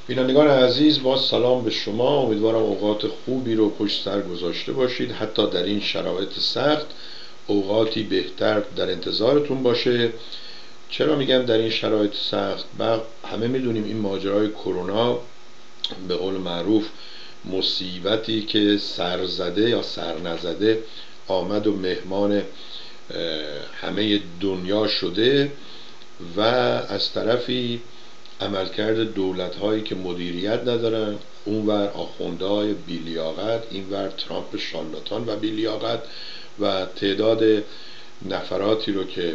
بینندگان عزیز، با سلام به شما. امیدوارم اوقات خوبی رو پشت سر گذاشته باشید. حتی در این شرایط سخت اوقاتی بهتر در انتظارتون باشه. چرا میگم در این شرایط سخت؟ همه میدونیم این ماجرای کرونا به قول معروف مصیبتی که سرزده یا سرنزده آمد و مهمان همه دنیا شده و از طرفی عملکرد دولت‌هایی که مدیریت ندارن، اونور آخوندهای بی‌لیاقت، اینور ترامپ شارلاتان و بی‌لیاقت و تعداد نفراتی رو که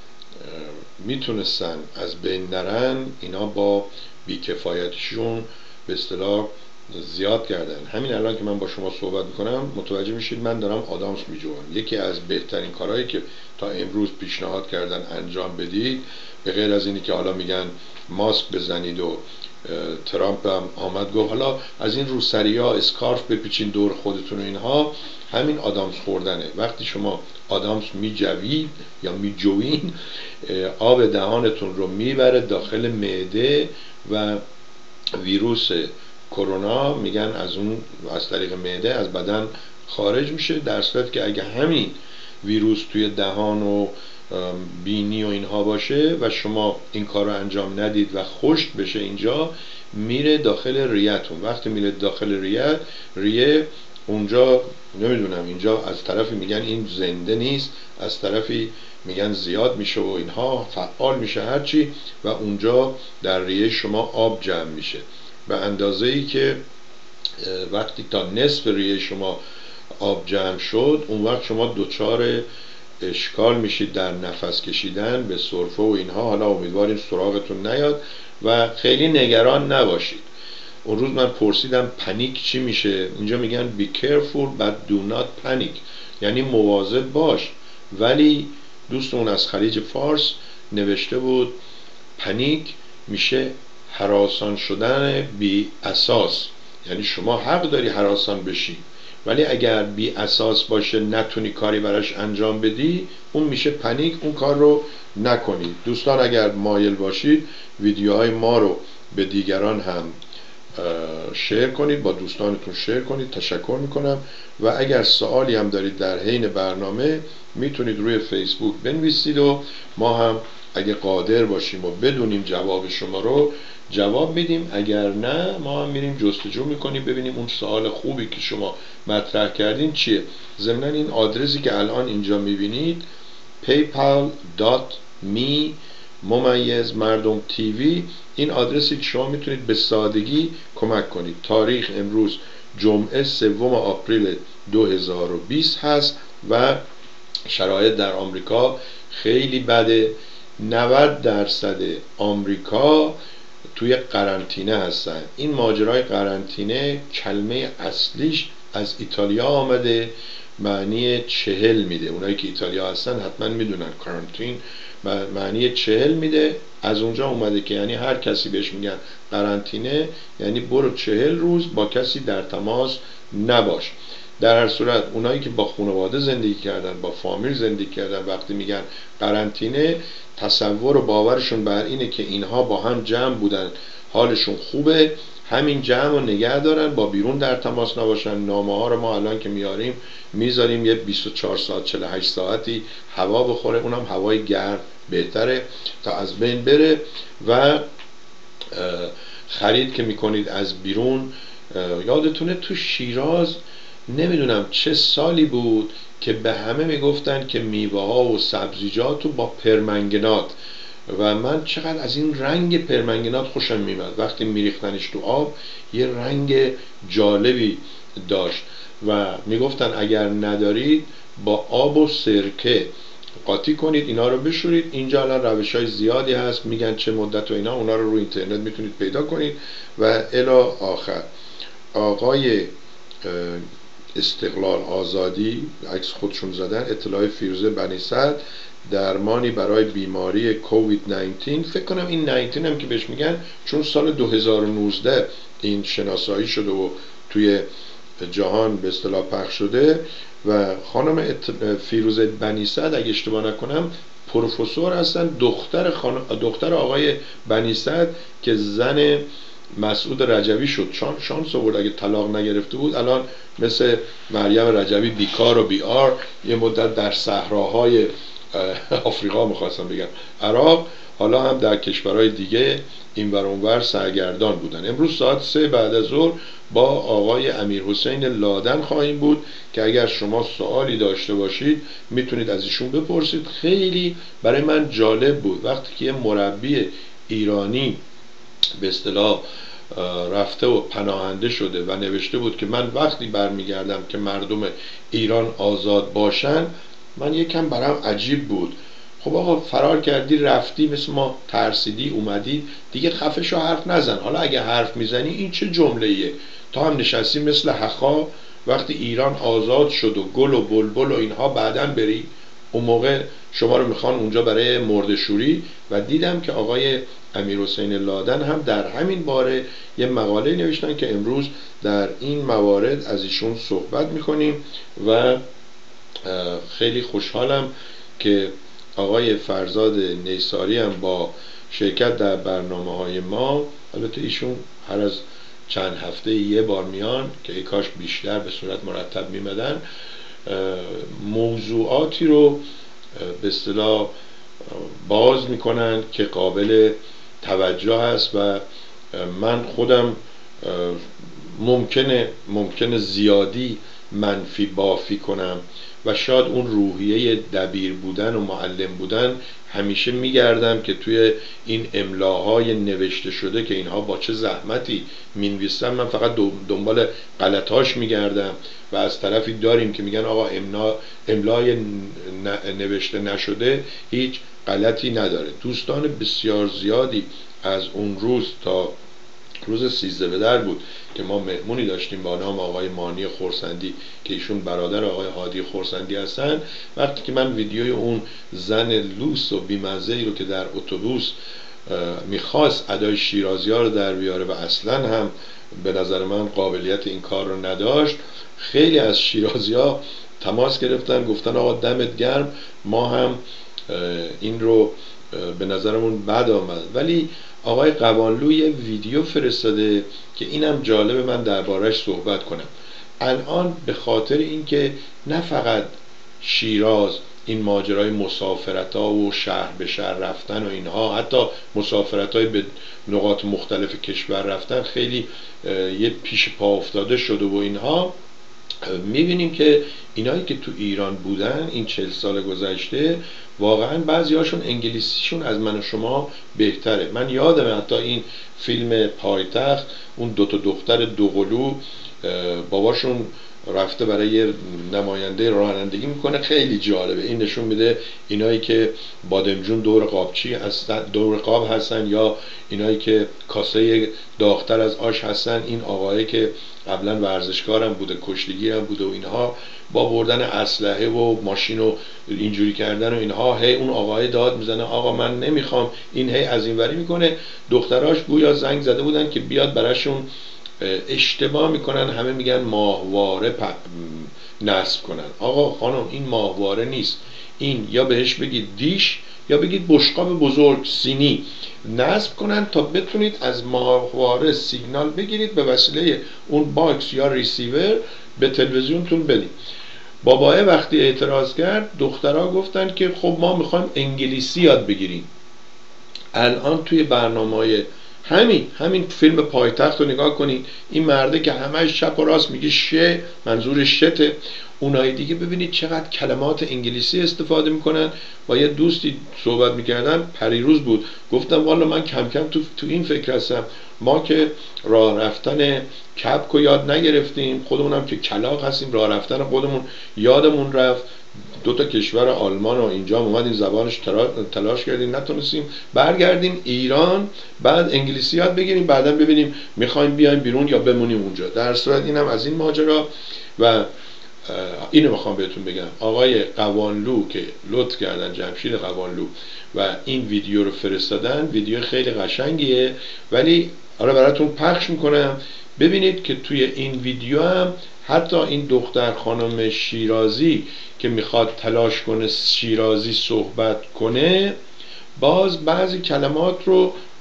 میتونستن از بین نرن، اینا با بیکفایتشون به اصطلاح زیاد کردن. همین الان که من با شما صحبت میکنم متوجه میشید من دارم آدامس میجوام. یکی از بهترین کارهایی که تا امروز پیشنهاد کردن انجام بدید، به غیر از اینی که حالا میگن ماسک بزنید و ترامپ هم آمد گفت حالا از این روسری ها اسکارف بپیچین دور خودتون و اینها، همین آدامس خوردنه. وقتی شما آدامس میجوید یا میجوین، آب دهانتون رو میبره داخل معده و ویروس کرونا میگن از طریق معده از بدن خارج میشه، در صورتی که اگه همین ویروس توی دهان و بینی و اینها باشه و شما این کار رو انجام ندید و خشک بشه اینجا، میره داخل ریه‌تون. وقتی میره داخل ریه اونجا نمیدونم، اینجا از طرفی میگن این زنده نیست، از طرفی میگن زیاد میشه و اینها فعال میشه هرچی، و اونجا در ریه شما آب جمع میشه به اندازه‌ای که وقتی تا نصف ریه شما آب جمع شد، اون وقت شما دچار اشکال میشید در نفس کشیدن به سرفه و اینها. حالا امیدواریم سراغتون نیاد و خیلی نگران نباشید. اون روز من پرسیدم پنیک چی میشه، اینجا میگن be careful but do not panic، یعنی مواظب باش. ولی دوستمون از خلیج فارس نوشته بود پنیک میشه هراسان شدن بی اساس، یعنی شما حق داری هراسان بشی، ولی اگر بی اساس باشه نتونی کاری براش انجام بدی، اون میشه پنیک، اون کار رو نکنید. دوستان اگر مایل باشید ویدیوهای ما رو به دیگران هم شیر کنید، با دوستانتون شیر کنید. تشکر میکنم. و اگر سوالی هم دارید در حین برنامه میتونید روی فیسبوک بنویسید و ما هم اگه قادر باشیم و بدونیم جواب شما رو جواب میدیم. اگر نه ما هم میریم جستجو میکنیم ببینیم اون سوال خوبی که شما مطرح کردین چیه. ضمن این آدرسی که الان اینجا میبینید paypal.me مردم تیوی، این آدرسی که شما میتونید به سادگی کمک کنید. تاریخ امروز جمعه 3 آپریل 2020 هست و شرایط در آمریکا خیلی بده. 90% آمریکا توی قرنطینه هستن. این ماجرای قرنطینه کلمه اصلیش از ایتالیا آمده، معنی 40 میده. اونایی که ایتالیا هستن حتما میدونن قرنطین معنی 40 میده. از اونجا اومده که یعنی هر کسی بهش میگن قرنطینه یعنی برو 40 روز با کسی در تماس نباش. در هر صورت اونایی که با خانواده زندگی کردن، با فامیل زندگی کردن، وقتی میگن قرنطینه تصور و باورشون بر اینه که اینها با هم جمع بودن، حالشون خوبه، همین جمع رو نگه دارن، با بیرون در تماس نباشن. نامه ها رو ما الان که میذاریم یه 24 ساعت 48 ساعتی هوا بخوره، اونم هوای گرم بهتره تا از بین بره. و خرید که میکنید از بیرون، یادتونه تو شیراز نمیدونم چه سالی بود که به همه میگفتن که میوه ها و سبزیجات رو با پرمنگنات، و من چقدر از این رنگ پرمنگنات خوشم میمد. وقتی میریختنش تو آب یه رنگ جالبی داشت و میگفتن اگر ندارید با آب و سرکه قاطی کنید، اینا رو بشورید. اینجا الان روش‌های زیادی هست، میگن چه مدت و اینا، اونا رو روی اینترنت میتونید پیدا کنید. و الی آخر آقای استقلال آزادی عکس خودشون زدن، اطلاع فیروزه بنی سعد، درمانی برای بیماری کووید 19. فکر کنم این 19 هم که بهش میگن چون سال 2019 این شناسایی شده و توی جهان به اصطلاح پخش شده. و خانم فیروزه بنی سعد اگه اشتباه نکنم پروفسور هستن، دختر آقای بنی سعد که زن مسعود رجوی شد، شانس آورد اگه طلاق نگرفته بود الان مثل مریم رجوی بیکار و بیار یه مدت در صحراهای آفریقا میخواستم بگم عراق، حالا هم در کشورهای دیگه این ور اون ور سرگردان بودن. امروز ساعت 3 بعد از ظهر با آقای امیرحسین لادن خواهیم بود که اگر شما سوالی داشته باشید میتونید از ایشون بپرسید. خیلی برای من جالب بود وقتی که یه مربی ایرانی به اصطلاح رفته و پناهنده شده و نوشته بود که من وقتی برمیگردم که مردم ایران آزاد باشن، من یکم برام عجیب بود. خب آقا فرار کردی رفتی، مثل ما ترسیدی اومدی دیگه، خفشو حرف نزن. حالا اگه حرف میزنی این چه جمله ایه؟ تا هم نشستی مثل حخا وقتی ایران آزاد شد و گل و بلبل و اینها بعدن بری، اون موقع شما رو میخوان اونجا برای مرده‌شوری. و دیدم که آقای امیرحسین لادن هم در همین باره یه مقاله نوشتن که امروز در این موارد از ایشون صحبت میکنیم و خیلی خوشحالم که آقای فرزاد نیساری هم با شرکت در برنامه‌های ما، البته ایشون هر از چند هفته یه بار میان که ای کاش بیشتر به صورت مرتب میمدن، موضوعاتی رو به اصطلاح باز میکنن که قابل توجه است و من خودم ممکنه زیادی منفی بافی کنم و شاید اون روحیه دبیر بودن و معلم بودن همیشه میگردم که توی این املاهای نوشته شده که اینها با چه زحمتی مینویسن، من فقط دنبال غلطاش میگردم و از طرفی داریم که میگن آقا املای نوشته نشده هیچ غلطی نداره. دوستان بسیار زیادی از اون روز تا روز 13 به در بود که ما مهمونی داشتیم با نام آقای مانی خورسندی که ایشون برادر آقای هادی خورسندی هستن. وقتی که من ویدیوی اون زن لوس و بیمزه‌ای رو که در اتوبوس میخواست ادای شیرازی‌ها رو در بیاره و اصلا هم به نظر من قابلیت این کار رو نداشت، خیلی از شیرازی‌ها تماس گرفتن گفتن آقا دمت گرم، ما هم این رو به نظرمون بد آمد. ولی آقای قوانلو یه ویدیو فرستاده که اینم جالب من دربارش صحبت کنم. الان به خاطر اینکه نه فقط شیراز این ماجرای مسافرت ها و شهر به شهر رفتن و اینها، حتی مسافرت های به نقاط مختلف کشور رفتن خیلی یه پیش پا افتاده شده و اینها، میبینیم که اینایی که تو ایران بودن این 40 سال گذشته واقعا بعضی هاشون انگلیسیشون از من و شما بهتره. من یادم حتی این فیلم پایتخت اون دوتا دختر دوقلو باباشون رفته برای نماینده رانندگی میکنه، خیلی جالبه. این نشون میده اینایی که بادمجون دور قابچی هستن، دور قاب هستن، یا اینایی که کاسه داغتر از آش هستن، این آقایی که قبلا ورزشکارم بوده کشتیگیرم بوده و اینها، با بردن اسلحه و ماشین و اینجوری کردن و اینها، هی اون آقای داد میزنه آقا من نمیخوام، این هی از این وری میکنه. دختراش گویا زنگ زده بودن که بیاد براشون، اشتباه میکنن، همه میگن ماهواره نصب کنن. آقا خانم این ماهواره نیست، این یا بهش بگید دیش یا بگید بشقاب بزرگ سینی نصب کنن تا بتونید از ماهواره سیگنال بگیرید به وسیله اون باکس یا ریسیور به تلویزیونتون بدید. باباه وقتی اعتراض کرد دخترها گفتن که خب ما میخوایم انگلیسی یاد بگیریم. الان توی برنامه‌های همین فیلم پایتخت رو نگاه کنید، این مرده که همش چپ و راست میگه شه، منظور شته، اونای دیگه ببینید چقدر کلمات انگلیسی استفاده میکنن. با یه دوستی صحبت میکردم پریروز بود، گفتم والا من کم کم تو این فکر هستم، ما که راه رفتن کپک رو یاد نگرفتیم، خودمونم که کلاغ هستیم، راه رفتن خودمون یادمون رفت. دو تا کشور آلمان و اینجا اومدیم زبانش تلاش کردیم نتونستیم، برگردیم ایران بعد انگلیسی یاد بگیریم، بعدا ببینیم میخوایم بیایم بیرون یا بمونیم اونجا. در صورت اینم از این ماجرا. و اینو میخوام بهتون بگم، آقای قوانلو که لطف کردن، جمشید قوانلو، و این ویدیو رو فرستادن، ویدیو خیلی قشنگیه، ولی آره براتون پخش میکنم ببینید که توی این ویدیو هم حتی این دختر خانم شیرازی که میخواد تلاش کنه شیرازی صحبت کنه، باز بعضی کلمات رو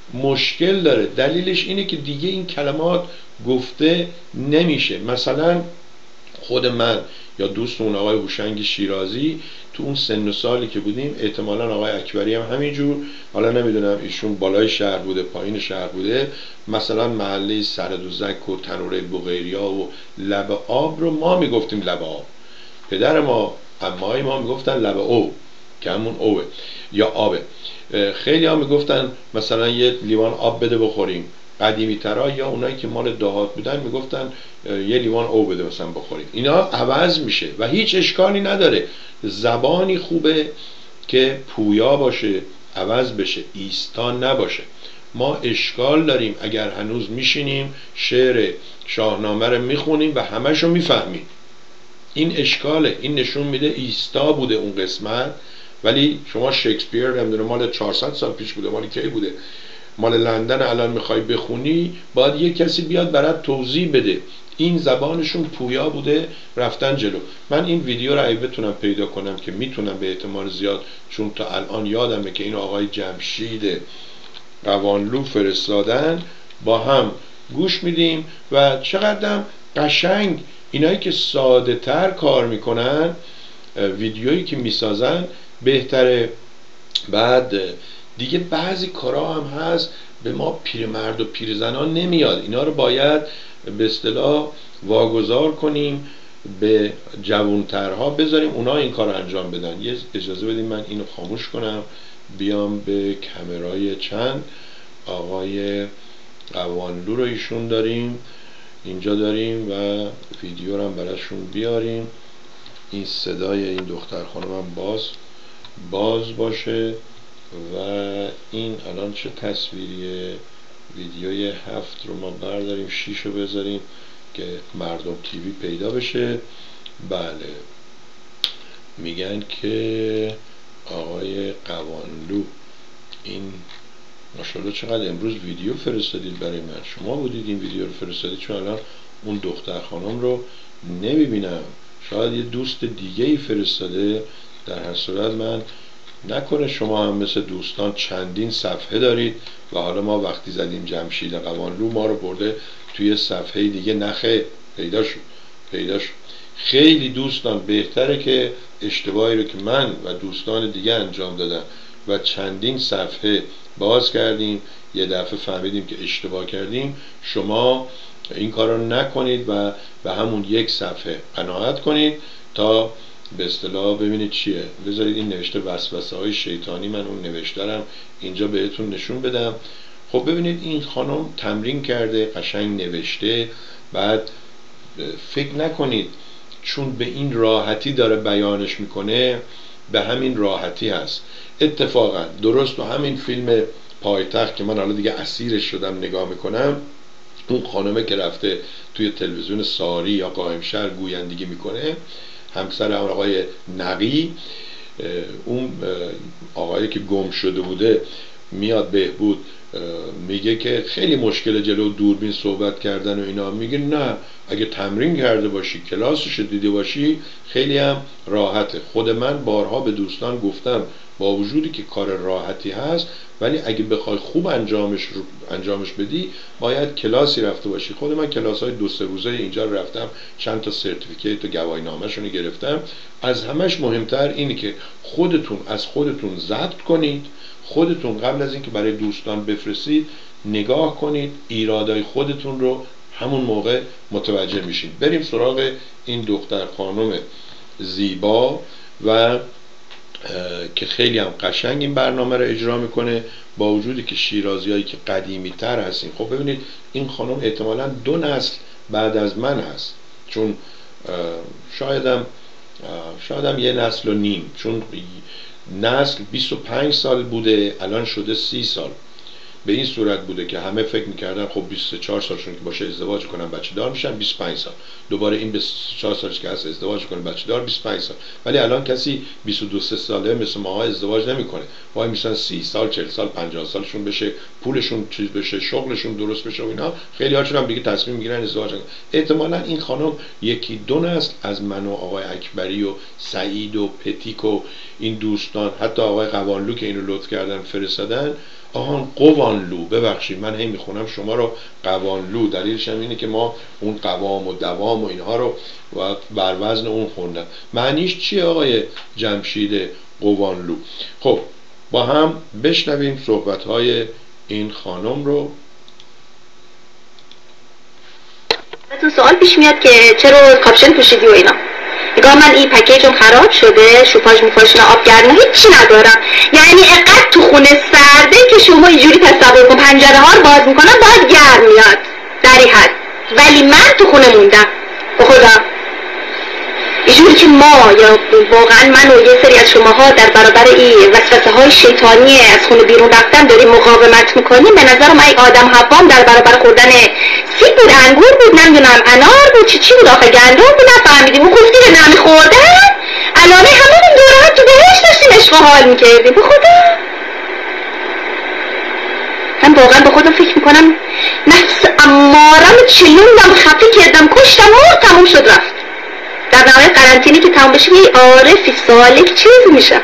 مشکل داره. دلیلش اینه که دیگه این کلمات گفته نمیشه. مثلا خود من یا دوست اون آقای هوشنگ شیرازی تو اون سن و سالی که بودیم، احتمالاً آقای اکبری هم همینجور، حالا نمیدونم ایشون بالای شهر بوده پایین شهر بوده، مثلا محله سردوزک و تنوره بوغیریا و لب آب رو ما میگفتیم لب آب، پدر ما عمای ما میگفتن لب او که همون اوه یا آبه. خیلی ها میگفتن مثلا یه لیوان آب بده بخوریم. قدیمی ترها یا اونایی که مال دهات بودن میگفتن یه لیوان او بده مثلا بخوریم. اینا عوض میشه و هیچ اشکالی نداره. زبانی خوبه که پویا باشه، عوض بشه، ایستا نباشه. ما اشکال داریم اگر هنوز میشینیم شعر شاهنامه رو میخونیم و همشو میفهمیم. این اشکاله. این نشون میده ایستا بوده اون قسمت. ولی شما شکسپیر نمیدونه مال 400 سال پیش بوده، مال کی بوده، مال لندن الان میخوای بخونی، باید یه کسی بیاد برات توضیح بده. این زبانشون پویا بوده، رفتن جلو. من این ویدیو رو اگه بتونم پیدا کنم که میتونم به احتمال زیاد، چون تا الان یادمه که این آقای جمشید قوانلو فرستادن، با هم گوش میدیم و چقدرم قشنگ اینایی که ساده تر کار میکنن، ویدیویی که میسازن بهتره. بعد دیگه بعضی کارا هم هست به ما پیرمرد و پیرزنان نمیاد، اینا رو باید به اصطلاح واگذار کنیم، به جوانترها بذاریم اونا این کار رو انجام بدن. یه اجازه بدیم من اینو خاموش کنم، بیام به کامرای چند آقای قوانلو رو ایشون داریم اینجا داریم و ویدیو رو هم براشون بیاریم. این صدای این دختر خانم هم باز باشه و این الان چه تصویریه. ویدیوی 7 رو ما برداریم، 6 رو بذاریم که مردم تیوی پیدا بشه. بله میگن که آقای قوانلو، این ماشاءالله چقدر امروز ویدیو فرستادید برای من. شما بودید این ویدیو رو فرستادید؟ چون الان اون دختر خانم رو نمیبینم، شاید یه دوست دیگه ای فرستاده. در هر صورت من نکنه شما هم مثل دوستان چندین صفحه دارید و حالا ما وقتی زدیم جمشید قوانلو ما رو برده توی صفحه دیگه. نخه پیدا شد. خیلی دوستان بهتره که اشتباهی رو که من و دوستان دیگه انجام دادن و چندین صفحه باز کردیم یه دفعه فهمیدیم که اشتباه کردیم، شما این کار رو نکنید و به همون یک صفحه قناعت کنید تا به اصطلاح ببینید چیه. بذارید این نوشته وسوسه های شیطانی، من اون نوشتارم اینجا بهتون نشون بدم. خب ببینید این خانم تمرین کرده، قشنگ نوشته. بعد فکر نکنید چون به این راحتی داره بیانش میکنه به همین راحتی هست. اتفاقا درست تو همین فیلم پایتخت که من حالا دیگه اسیرش شدم نگاه میکنم، اون خانمه که رفته توی تلویزیون ساری یا قائمشهر گویندگی میکنه، همسر آقای نقی، اون آقایی که گم شده بوده میاد بهبود میگه که خیلی مشکل جلو دوربین صحبت کردن و اینا. میگه نه اگه تمرین کرده باشی کلاسش دیده باشی خیلی هم راحته. خود من بارها به دوستان گفتم با وجودی که کار راحتی هست ولی اگه بخوای خوب انجامش بدی باید کلاسی رفته باشی. خود من کلاس های 2-3 روزه اینجا رو رفتم، چند تا سرتیفیکیت و گواهینامه‌شون گرفتم. از همش مهمتر اینه که خودتون از خودتون ضبط کنید، خودتون قبل از اینکه برای دوستان بفرستید نگاه کنید، ایرادای خودتون رو همون موقع متوجه میشین. بریم سراغ این دختر خانم زیبا و که خیلی هم قشنگ این برنامه رو اجرا میکنه با وجودی که شیرازیایی که قدیمی تر هستیم. خب ببینید این خانم احتمالاً 2 نسل بعد از من هست، چون شایدم 1.5 نسل، چون نسل 25 سال بوده الان شده 30 سال. به این صورت بوده که همه فکر میکردن خب 24 سالشون که باشه ازدواج کنن بچه دار میشن، 25 سال دوباره این 24 سالش که هست ازدواج کنه بچه دار 25 سال. ولی الان کسی 22-23 ساله مثل ماها ازدواج نمیکنه، وای میشن 30 سال 40 سال 50 سالشون بشه، پولشون چیز بشه، شغلشون درست بشه و اینا. خیلی هاشون هم دیگه تصمیم میگیرن ازدواج کنن. احتمالاً این خانم 1-2 نسل از من و آقای اکبری و سعید و پتیک و این دوستان، حتی آقای قوانلو که اینو لطف کردن فرستادن، آهان قوانلو، ببخشید من هی میخونم شما رو قوانلو، دلیلش هم اینه که ما اون قوام و دوام و اینها رو بر وزن اون خوندم. معنیش چیه آقای جمشید قوانلو؟ خب با هم بشنویم صحبت‌های این خانم رو. تو سوال پیش میاد که چرا کاپشن پوشیدی و اینا. نگاه من این پکیجم خراب شده، شوفاژ موفاژ آب گرم هیچی ندارم، یعنی اقد تو خونه سرده که شما اینجوری تصور کن پنجره ها رو باز میکنم باید گرم میاد در این حد، ولی من تو خونه موندم به خدا. اینجوری که ما یا واقعا من و یه سری از شماها در برابر این وسوسه های شیطانی از خونه بیرون رفتن داریم مقاومت میکنیم، به نظرم این آدم حوام در برابر خوردن سیب بود، انگور بود، نمیدونم انار بود، چی بود آخه، گندم بود، نفهمیدیم اون گفتی به نمیخوردن الانه همون دوره تو بهش داشتیم عشق و حال میکردیم به خدا. من واقعا به خودم فکر میکنم نفس امارم چلوندم، خفه کردم، کشتم و تموم شد رفت. در نهایت قرنطینه که تمام بشه یه عارفی سالک چیز میشه.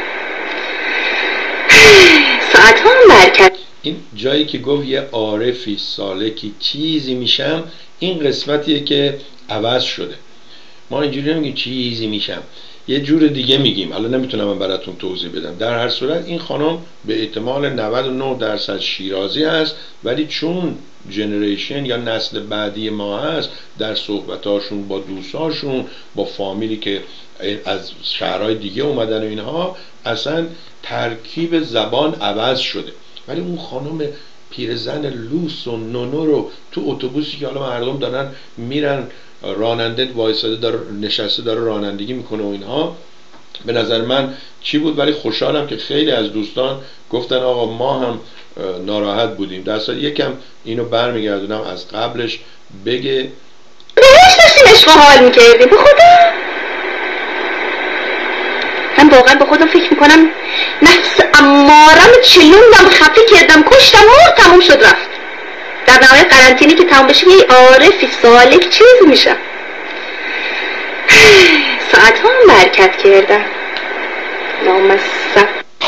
ساعت ها مرکز این جایی که گفت یه عارفی سالکی چیزی میشم، این قسمتیه که عوض شده. ما اینجوری نمیگیم چیزی میشم، یه جور دیگه میگیم. حالا نمیتونم من براتون توضیح بدم. در هر صورت این خانم به احتمال 99% شیرازی هست، ولی چون جنریشن یا نسل بعدی ما هست، در صحبتاشون با دوستاشون، با فامیلی که از شهرهای دیگه اومدن و اینها، اصلا ترکیب زبان عوض شده. ولی اون خانم پیرزن لوس و نونو رو تو اتوبوسی که حالا مردم دارن میرن، راننده وایساده داره نشسته داره رانندگی میکنه و اینها، به نظر من چی بود. ولی خوشحالم که خیلی از دوستان گفتن آقا ما هم ناراحت بودیم. در اصل یکم اینو برمیگردونم از قبلش بگه بهش داشتیم عشق و حال میکردیم به خدا. من واقعا به خودم فکر میکنم نفس امارم چلوندم، خفه کردم، کشتم و تموم شد رفت. در نهایت قرنطینه که تمام بشه یه عارفی سالک چیز میشه. ساعت ها مرکز کردم. نامسته.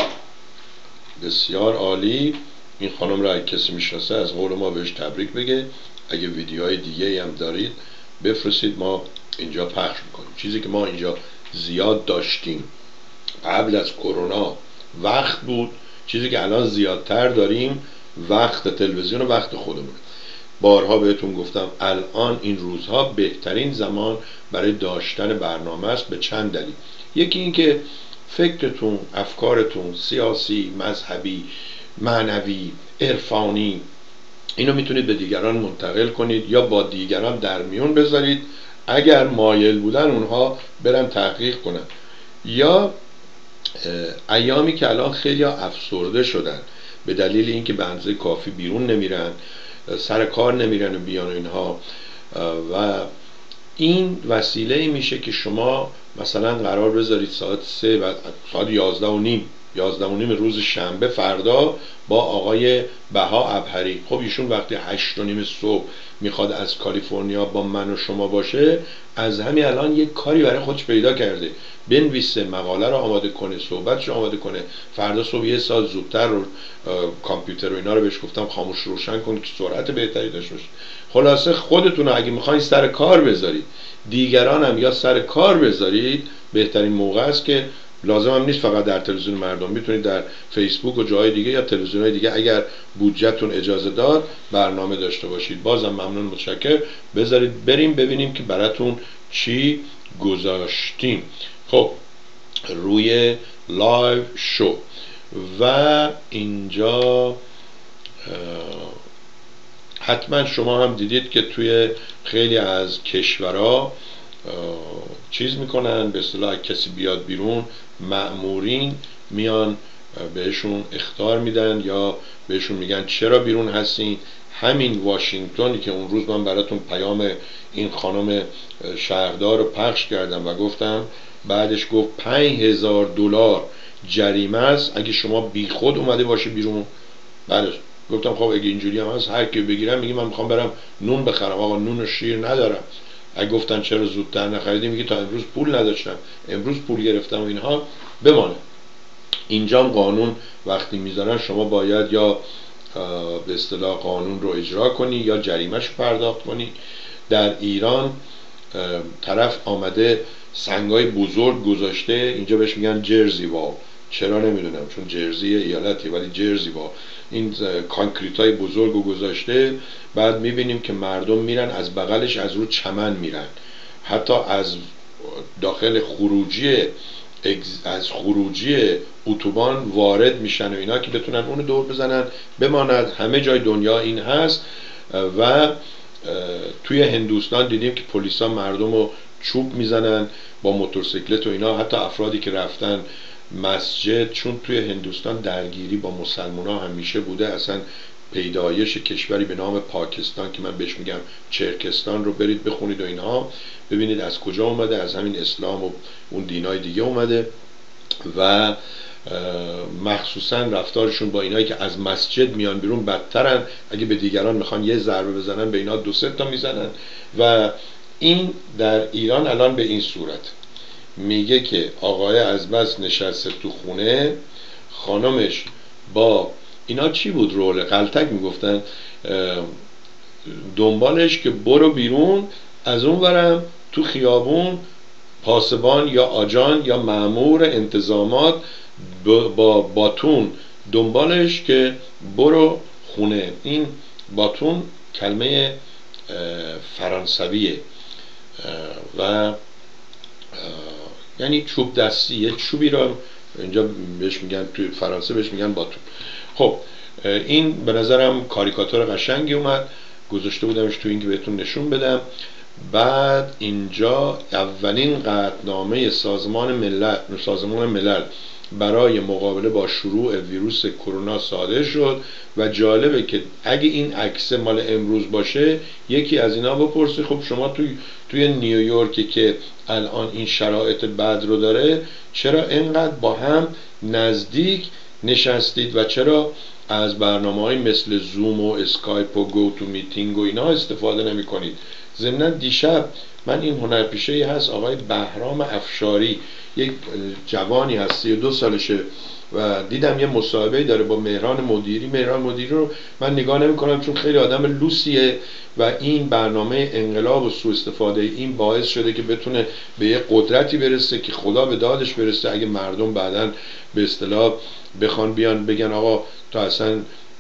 بسیار عالی. این خانم را اگه کسی میشناسه از قول ما بهش تبریک بگه. اگه ویدیوهای دیگه هم دارید بفرستید، ما اینجا پخش میکنیم. چیزی که ما اینجا زیاد داشتیم قبل از کرونا وقت بود، چیزی که الان زیادتر داریم وقت تلویزیون و وقت خودمونه. بارها بهتون گفتم الان این روزها بهترین زمان برای داشتن برنامه است به چند دلیل. یکی این که فکرتون، افکارتون سیاسی، مذهبی، معنوی، عرفانی، اینو میتونید به دیگران منتقل کنید یا با دیگران در میون بذارید، اگر مایل بودن اونها برن تحقیق کنن. یا ایامی که الان خیلی افسرده شدن به دلیل اینکه به اندازه کافی بیرون نمیرن، سر کار نمیرن و بیان و اینها، و این وسیله میشه که شما مثلا قرار بذارید ساعت 3 و ساعت 11:30 روز شنبه فردا با آقای بها ابهری. خب ایشون وقتی 8:30 صبح میخواد از کالیفرنیا با من و شما باشه، از همین الان یک کاری برای خودش پیدا کرده، بنویسه، مقاله رو آماده کنه، صحبتش رو آماده کنه، فردا صبح یه ساعت زودتر رو کامپیوتر و اینا رو بهش گفتم خاموش روشن کن که سرعت بهتری داشته باشه. خلاصه خودتون اگه میخواین سر کار بذارید، دیگران هم یا سر کار بذارید، بهترین موقع است که لازم هم نیست فقط در تلویزیون مردم، میتونید در فیسبوک و جاهای دیگه یا تلویزیون‌های دیگه اگر بودجهتون اجازه داد برنامه داشته باشید. بازم ممنون، متشکر. بذارید بریم ببینیم که براتون چی گذاشتیم. خب روی لایو شو و اینجا حتما شما هم دیدید که توی خیلی از کشورها چیز میکنن، به اصطلاح کسی بیاد بیرون مأمورین میان بهشون اخطار میدن یا بهشون میگن چرا بیرون هستین. همین واشنگتنی که اون روز من براتون پیام این خانم شهردار رو پخش کردم و گفتم بعدش گفت $5,000 جریمه است اگه شما بی خود اومده باشه بیرون. بعدش گفتم خب اگه اینجوری هم هست هر کی بگیرم میگه من میخوام برم نون بخرم، آقا نون و شیر ندارم. اگه گفتن چرا زودتر نخریدی، میگه تا امروز پول نداشتم، امروز پول گرفتم و اینها. بمانه اینجا قانون وقتی میذارن شما باید یا به اصطلاح قانون رو اجرا کنی یا جریمه‌شو پرداخت کنی. در ایران طرف آمده سنگای بزرگ گذاشته، اینجا بهش میگن جرزی وال، چرا نمیدونم، چون جرزی ایالتی، ولی جرزی وال، این کانکریت های بزرگ رو گذاشته. بعد میبینیم که مردم میرن از بغلش از رو چمن میرن، حتی از داخل خروجی اتوبان وارد میشن و اینا که بتونن اونو دور بزنن بماند. همه جای دنیا این هست. و توی هندوستان دیدیم که پلیسا مردم رو چوب میزنن با موتورسیکلت و اینا. حتی افرادی که رفتن مسجد، چون توی هندوستان درگیری با مسلمان ها همیشه بوده، اصلا پیدایش کشوری به نام پاکستان که من بهش میگم چرکستان رو برید بخونید و اینها ببینید از کجا اومده، از همین اسلام و اون دینای دیگه اومده. و مخصوصا رفتارشون با اینایی که از مسجد میان بیرون بدترن، اگه به دیگران میخوان یه ضربه بزنن به اینا 2-3 تا میزنن. و این در ایران الان به این صورت میگه که آقای از بس نشسته تو خونه، خانمش با اینا چی بود، رول قلتک میگفتن دنبالش که برو بیرون، از اون ورم تو خیابون پاسبان یا آجان یا مأمور انتظامات با باتون دنبالش که برو خونه. این باتون کلمه فرانسویه و یعنی چوب دستی، یه چوبی رو اینجا بهش میگن، توی فرانسه بهش میگن باتون. خب این به نظرم کاریکاتور قشنگی اومد، گذاشته بودمش تو این که بهتون نشون بدم. بعد اینجا اولین قطعنامه سازمان ملل برای مقابله با شروع ویروس کرونا صادر شد و جالبه که اگه این عکس مال امروز باشه یکی از اینا بپرسه خب شما توی نیویورک که الان این شرایط بد رو داره چرا اینقدر با هم نزدیک نشستید و چرا از برنامه‌های مثل زوم و اسکایپ و گو تو میتینگ و اینا استفاده نمی کنید؟ ضمناً دیشب من این هنرپیشه هست آقای بهرام افشاری، یک جوانی هست 32 سالشه و دیدم یه مصاحبه داره با مهران مدیری رو من نگاه نمی کنم چون خیلی آدم لوسیه و این برنامه انقلاب و سوء استفاده این باعث شده که بتونه به یه قدرتی برسه که خدا به دادش برسه اگه مردم بعداً به اصطلاح بخوان بیان بگن آقا تو اصلا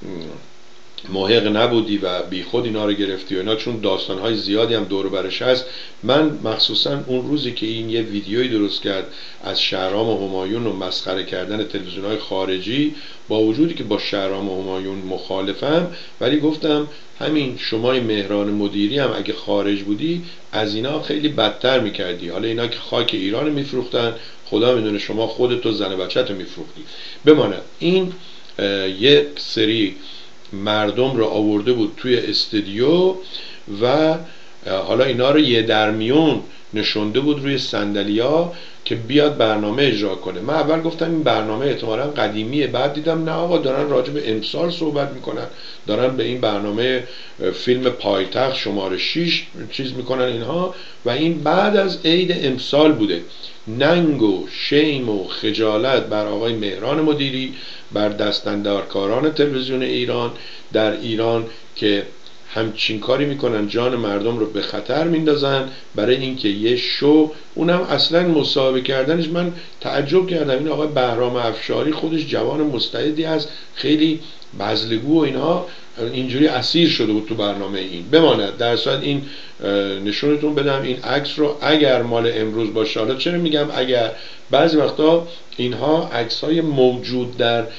محق نبودی و بی خود اینا رو گرفتی و اینا، چون داستانهای زیادی هم دور برش هست. من مخصوصا اون روزی که این یه ویدیویی درست کرد از شهرام و همایون و مسخره کردن تلویزیون‌های خارجی، با وجودی که با شهرام و همایون مخالفم ولی گفتم همین شمای مهران مدیری هم اگه خارج بودی از اینا خیلی بدتر میکردی. حالا اینا که خاک ایران میفروختن، خدا میدونه شما خودتو زن بچت رو میفروختی. بمانه این یک سری مردم رو آورده بود توی استودیو و حالا اینا رو یه درمیون نشونده بود روی صندلی‌ها که بیاد برنامه اجرا کنه. من اول گفتم این برنامه احتمالاً قدیمیه، بعد دیدم نه آقا دارن راجع به امسال صحبت میکنن، دارن به این برنامه فیلم پایتخت شماره 6 چیز میکنن اینها و این بعد از عید امسال بوده. ننگ و شیم و خجالت بر آقای مهران مدیری، بر دستاندرکاران تلویزیون ایران در ایران که همچین کاری میکنن، جان مردم رو به خطر میندازن برای اینکه یه شو، اونم اصلا مصاحبه کردنش من تعجب کردم. این آقای بهرام افشاری خودش جوان مستعدی است، خیلی بزلگو و اینها، اینجوری اسیر شده بود تو برنامه این. بماند در صورت این نشونتون بدم این عکس رو اگر مال امروز باشه. حالا چرا میگم اگر؟ بعضی وقتا اینها عکس‌های موجود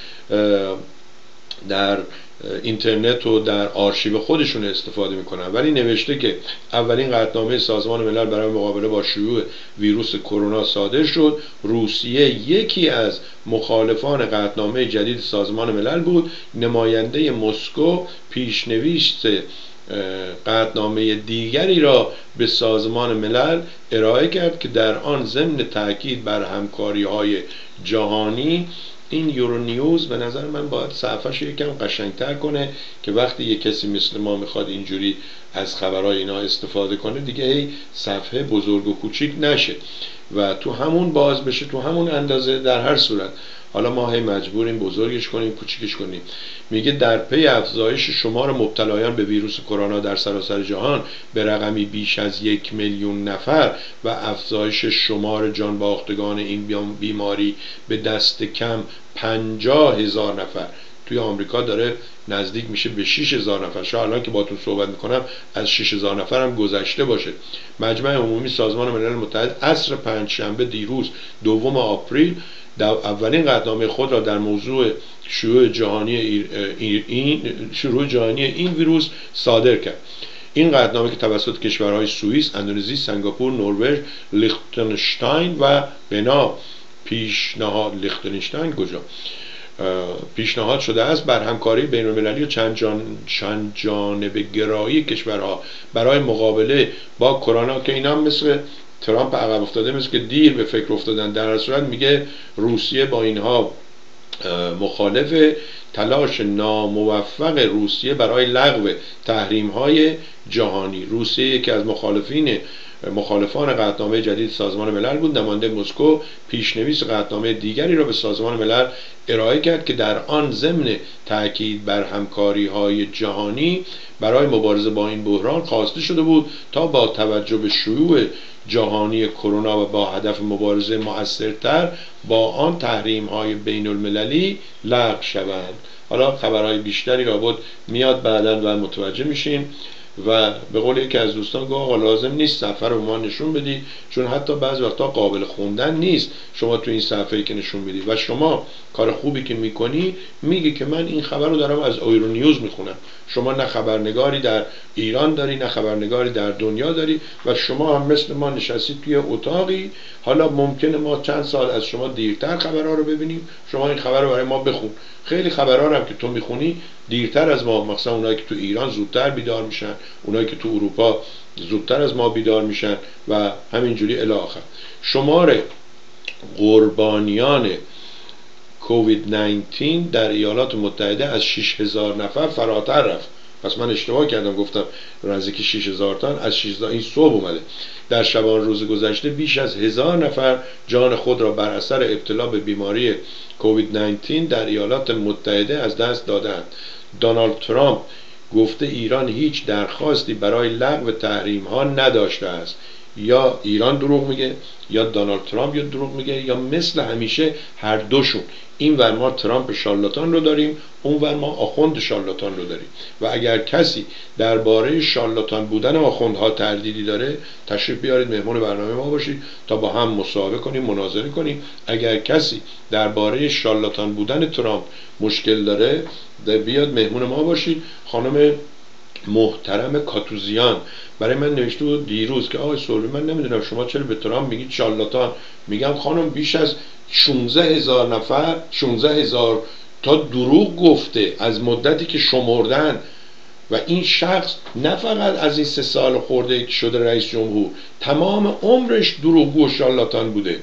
در اینترنت و در آرشیو خودشون استفاده میکنن، ولی نوشته که اولین قطعنامه سازمان ملل برای مقابله با شیوع ویروس کرونا صادر شد. روسیه یکی از مخالفان قطعنامه جدید سازمان ملل بود. نماینده مسکو پیشنویس قطعنامه دیگری را به سازمان ملل ارائه کرد که در آن ضمن تاکید بر همکاری‌های جهانی، این یورونیوز به نظر من باید صفحه‌اش یکم قشنگتر کنه که وقتی یک کسی مثل ما میخواد اینجوری از خبرهای اینا استفاده کنه دیگه هی صفحه بزرگ و کوچیک نشه و تو همون باز بشه، تو همون اندازه. در هر صورت حالا ما هی مجبوریم بزرگش کنیم کوچیکش کنیم. میگه در پی افزایش شمار مبتلایان به ویروس کرونا در سراسر جهان به رقمی بیش از 1 میلیون نفر و افزایش شمار جانباختگان این بیماری به دست کم 50,000 نفر، توی آمریکا داره نزدیک میشه به 6,000 نفر. شاید الان که باتون صحبت میکنم از 6,000 نفر هم گذشته باشه. مجمع عمومی سازمان ملل متحد عصر پنجشنبه دیروز 2 آپریل اولین قطعنامه خود را در موضوع شیوع جهانی این ویروس صادر کرد. این قطعنامه که توسط کشورهای سوئیس، اندونزی، سنگاپور، نروژ، لیختنشتاین و بنا پیشنهاد شده است بر همکاری بین المللی و چند جانبه گرایی کشورها برای مقابله با کرونا، که اینا مثل ترامپ عقب افتاده، مثل که دیر به فکر افتادن. در صورت میگه روسیه با اینها مخالف تلاش ناموفق روسیه برای لغو تحریم‌های جهانی. روسیه یکی از مخالفان قطعنامه جدید سازمان ملل بود. نماینده مسکو پیشنویس قطعنامه دیگری را به سازمان ملل ارائه کرد که در آن ضمن تأکید بر همکاری‌های جهانی برای مبارزه با این بحران خواسته شده بود تا با توجه به شیوع جهانی کرونا و با هدف مبارزه مؤثرتر با آن تحریم‌های بین المللی لغو شوند. حالا خبرهای بیشتری را بود میاد بعداً و متوجه میشین. و به قول یکی از دوستان گفت آقا لازم نیست صفحه رو به ما نشون بدی، چون حتی بعضی وقتا قابل خوندن نیست شما تو این صفحه‌ای که نشون میدی. و شما کار خوبی که میکنی میگی که من این خبر رو دارم از ایرو نیوز میخونم. شما نه خبرنگاری در ایران داری نه خبرنگاری در دنیا داری و شما هم مثل ما نشستید توی اتاقی. حالا ممکنه ما چند سال از شما دیرتر خبرها رو ببینیم، شما این خبر رو برای ما بخون. خیلی خبرها هم که تو میخونی دیرتر از ما، مثلا اونایی که تو ایران زودتر بیدار میشن، اونایی که تو اروپا زودتر از ما بیدار میشن و همینجوری الی آخر. شمار قربانیان کووید 19 در ایالات متحده از 6,000 نفر فراتر رفت. پس من اشتباه کردم گفتم نزدیک 6,000 تا، از 6,000 این صبح اومده. در شبان روز گذشته بیش از 1,000 نفر جان خود را بر اثر ابتلا به بیماری کووید 19 در ایالات متحده از دست دادند. دونالد ترامپ گفته ایران هیچ درخواستی برای لغو تحریم ها نداشته است. یا ایران دروغ میگه یا دونالد ترامپ یا دروغ میگه، یا مثل همیشه هر دوشون. این ور ما ترامپ شارلاتان رو داریم، اون ور ما آخوند شارلاتان رو داریم. و اگر کسی درباره شارلاتان بودن آخوندها تردیدی داره تشریف بیارید مهمون برنامه ما باشید تا با هم مصاحبه کنیم، مناظره کنیم. اگر کسی درباره شارلاتان بودن ترامپ مشکل داره بیاد مهمون ما باشید. خانم محترم کاتوزیان برای من نوشته بود دیروز که آقای سوری من نمیدونم شما چرا به ترامپ میگید شارلاتان. میگم خانم بیش از 16,000 نفر 16,000 تا دروغ گفته از مدتی که شمردن و این شخص نه فقط از این 3 سال خورده که شده رئیس جمهور، تمام عمرش دروغگو و شارلاتان بوده.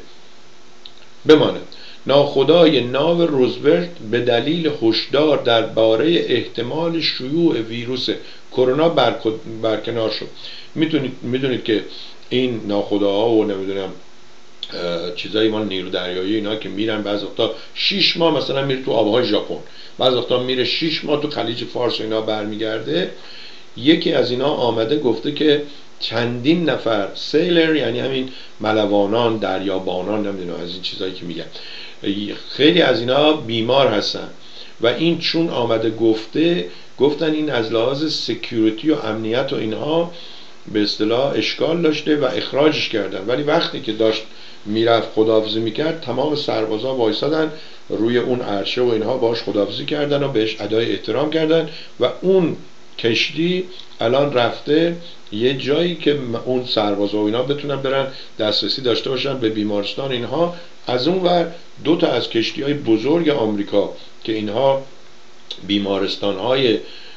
بماند ناخدای ناو روزولت به دلیل هشدار درباره احتمال شیوع ویروس کرونا برکنار شد. میدونید که این ناخداها و نمیدونم چیزایی مال نیرو دریایی اینا که میرن بعضی وقتا 6 ماه مثلا میره تو آبهای ژاپن، بعضی وقتا میره 6 ماه تو خلیج فارس و اینا برمیگرده. یکی از اینا آمده گفته که چندین نفر سیلر، یعنی همین ملوانان دریابانان نمیدونم از این چیزایی که میگن، خیلی از اینا بیمار هستن و این چون آمده گفتن این از لحاظ سکیوریتی و امنیت و اینها به اصطلاح اشکال داشته و اخراجش کردن. ولی وقتی که داشت میرفت خداحافظی میکرد تمام سربازا وایسادن روی اون عرشه و اینها باش خداحافظی کردن و بهش ادای احترام کردن و اون کشتی الان رفته یه جایی که اون سربازا و اینا بتونن برن دسترسی داشته باشن به بیمارستان اینها. از اون ور 2 تا از کشتی‌های بزرگ آمریکا که اینها بیمارستان‌های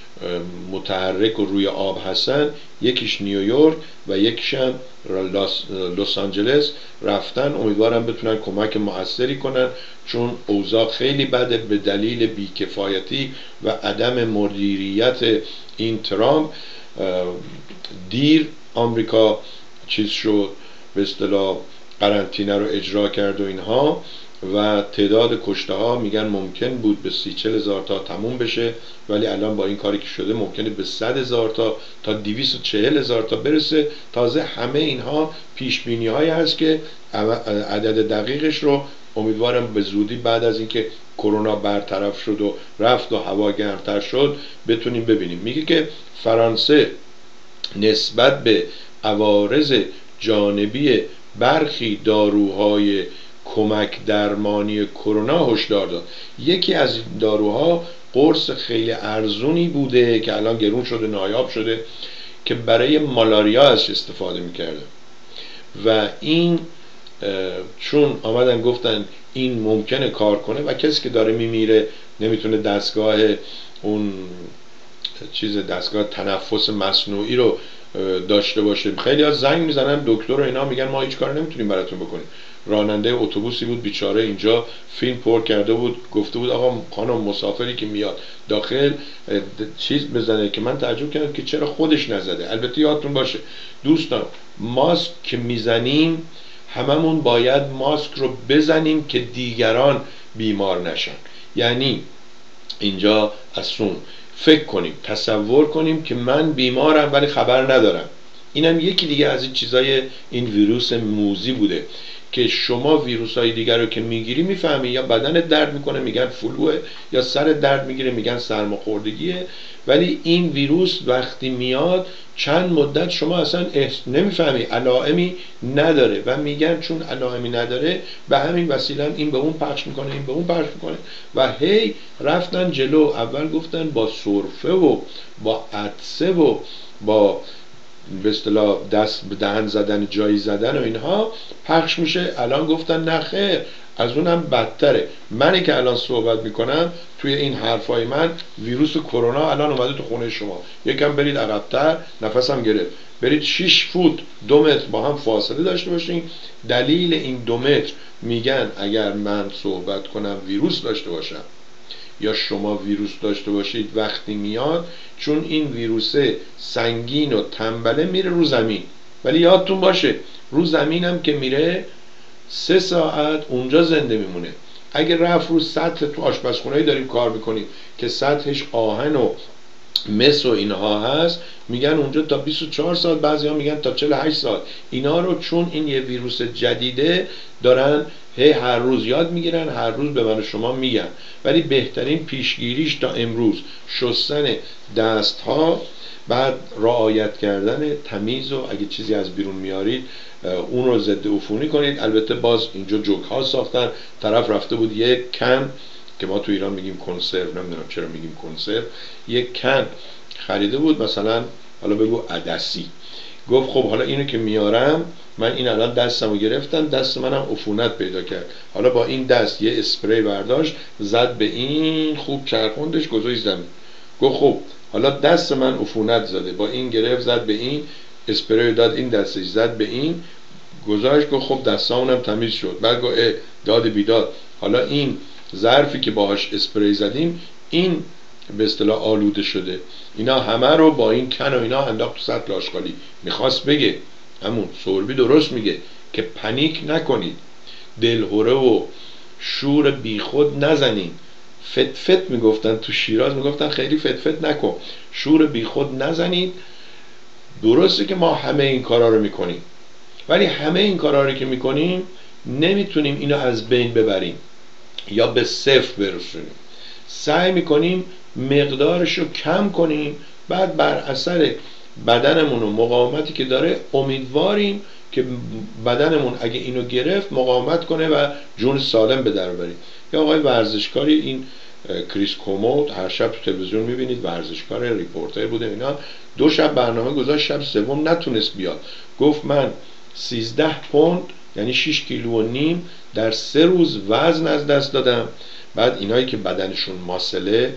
متحرک و روی آب هستن، یکیش نیویورک و یکیش هم لس آنجلس رفتن. امیدوارم بتونن کمک مؤثری کنن چون اوضاع خیلی بده به دلیل بیکفایتی و عدم مدیریت این ترامپ. دیر آمریکا چیز شد به اصطلاح قرنطینه رو اجرا کرد و اینها و تعداد کشته ها میگن ممکن بود به 30-40 هزار تا تموم بشه، ولی الان با این کاری که شده ممکنه به 100 هزار تا 240 هزار تا برسه. تازه همه اینها پیش بینی هایی هست که عدد دقیقش رو امیدوارم به زودی بعد از اینکه کرونا برطرف شد و رفت و هوا گرمتر شد بتونیم ببینیم. میگه که فرانسه نسبت به عوارض جانبی برخی داروهای کمک درمانی کرونا هشدار داد. یکی از این داروها قرص خیلی ارزونی بوده که الان گرون شده، نایاب شده، که برای مالاریا ازش استفاده میکرده و این چون آمدن گفتن این ممکنه کار کنه و کسی که داره میمیره نمیتونه دستگاه دستگاه تنفس مصنوعی رو داشته باشه. خیلی ها زنگ میزنن دکتر و اینا میگن ما هیچ کار نمیتونیم براتون بکنیم. راننده اتوبوسی بود بیچاره اینجا فیلم پر کرده بود، گفته بود آقا خانم مسافری که میاد داخل چیز بزنه، که من تعجب کردم که چرا خودش نزده. البته یادتون باشه دوستان ماسک که میزنیم هممون باید ماسک رو بزنیم که دیگران بیمار نشن. یعنی اینجا اصلا فکر کنیم، تصور کنیم که من بیمارم ولی خبر ندارم. اینم یکی دیگه از این چیزای این ویروس موذی بوده که شما ویروس های دیگر رو که میگیری میفهمی یا بدنت درد میکنه میگن فلوه، یا سرت درد میگیره میگن سرماخوردگیه، ولی این ویروس وقتی میاد چند مدت شما اصلا نمیفهمی، علائمی نداره و میگن چون علائمی نداره به همین وسیله این به اون پخش میکنه این به اون پخش میکنه و هی رفتن جلو. اول گفتن با سرفه و با عطسه و با به اصطلاح دست به دهن زدن جایی زدن و اینها پخش میشه، الان گفتن نه خیر از اونم بدتره. منی که الان صحبت میکنم توی این حرفای من ویروس کرونا الان اومده تو خونه شما، یکم برید عقب‌تر، نفسم گرفت، برید 6 فوت 2 متر با هم فاصله داشته باشین. دلیل این 2 متر میگن اگر من صحبت کنم ویروس داشته باشم یا شما ویروس داشته باشید وقتی میاد، چون این ویروس سنگین و تنبله میره رو زمین، ولی یادتون باشه رو زمینم که میره 3 ساعت اونجا زنده میمونه. اگه رفت رو سطح، تو آشپزخونه‌ای داریم کار میکنیم که سطحش آهن و مس و اینها هست، میگن اونجا تا 24 ساعت، بعضی ها میگن تا 48 ساعت. اینا رو چون این یه ویروس جدیده دارن هر روز یاد میگیرن، هر روز به من و شما میگن. ولی بهترین پیشگیریش تا امروز شستن دست ها، بعد رعایت کردن تمیز و اگه چیزی از بیرون میارید اون رو ضد عفونی کنید. البته باز اینجا جوک ها ساختن، طرف رفته بود یک کن که ما تو ایران میگیم کنسرو، نمیدونم چرا میگیم کنسرو، یک کن خریده بود مثلا حالا بگو عدسی، گفت خب حالا اینو که میارم من این الان دستمو گرفتم، دست منم عفونت پیدا کرد، حالا با این دست یه اسپری برداشت زد به این، خوب چرخوندش گذاشت زمین. گفت خب حالا دست من عفونت زده، با این گرفت زد به این، اسپری داد این دستش زد به این گذاشت، گفت خب دستامونم تمیز شد. بعد گفت داد بیداد، حالا این ظرفی که باهاش اسپری زدیم این به اصطلاح آلوده شده، اینا همه رو با این کن و اینا انداخت تو سطل آشغالی. میخواست بگه همون سوربی درست میگه که پنیک نکنید، دلهوره و شور بیخود نزنید. فت میگفتن تو شیراز، میگفتن خیلی فت نکن، شور بیخود نزنید. درسته که ما همه این کارا رو میکنیم، ولی همه این کارا رو که میکنیم نمیتونیم اینو از بین ببریم یا به صفر برسونیم. سعی میکنیم مقدارش رو کم کنیم، بعد بر اثر بدنمون و مقاومتی که داره امیدواریم که بدنمون اگه اینو گرفت مقاومت کنه و جون سالم به در بریم. یا آقای ورزشکاری این کریس کومو هر شب تو تلویزیون میبینید، ورزشکار ریپورتر بوده اینا، 2 شب برنامه گذاشت، شب سوم نتونست بیاد، گفت من 13 پوند یعنی 6 کیلو و نیم در 3 روز وزن از دست دادم. بعد اینایی که بدنشون ماسله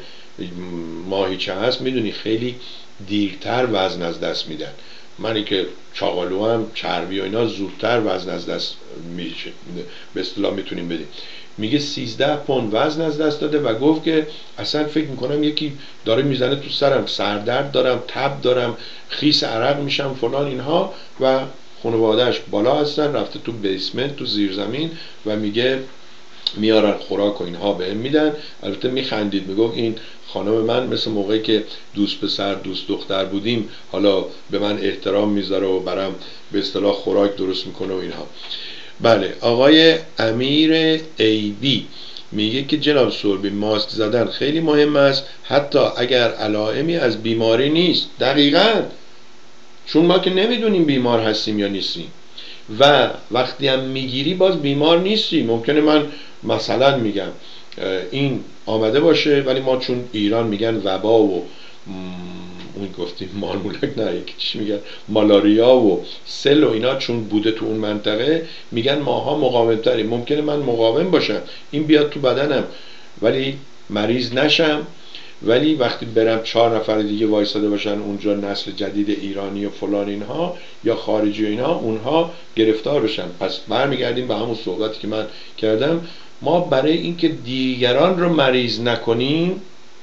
ماهیچه هست میدونی خیلی دیرتر وزن از دست میدن، منی که چاقالو هم چربی و اینا زودتر وزن از دست میشه، به اصطلاح میتونیم بدیم. میگه 13 پوند وزن از دست داده و گفت که اصلا فکر میکنم یکی داره میزنه تو سرم، سردرد دارم، تب دارم، خیس عرق میشم فلان اینها. و خانواده‌اش بالا هستن، رفته تو بیسمنت تو زیرزمین و میگه میارن خوراک و اینها بهم میدن. البته میخندید، میگفت این خانم من مثل موقعی که دوست پسر دوست دختر بودیم حالا به من احترام میذاره و برام به اصطلاح خوراک درست میکنه و اینها. بله، آقای امیر ای بی میگه که جناب سوربی ماسک زدن خیلی مهم است حتی اگر علائمی از بیماری نیست. دقیقاً، چون ما که نمیدونیم بیمار هستیم یا نیستیم و وقتی هم میگیری باز بیمار نیستی. ممکنه من مثلا میگم این آمده باشه ولی ما چون ایران میگن وبا و اون گفتیم مارمولک، نه یکی چی میگن مالاریا و سل و اینا چون بوده تو اون منطقه میگن ماها مقاوم تریم. ممکنه من مقاوم باشم این بیاد تو بدنم ولی مریض نشم، ولی وقتی برم 4 نفر دیگه وایساده باشن اونجا نسل جدید ایرانی و فلان اینها یا خارجی و اینها، اونها گرفتار بشن. پس برمیگردیم به همون صحبتی که من کردم. ما برای اینکه دیگران رو مریض نکنیم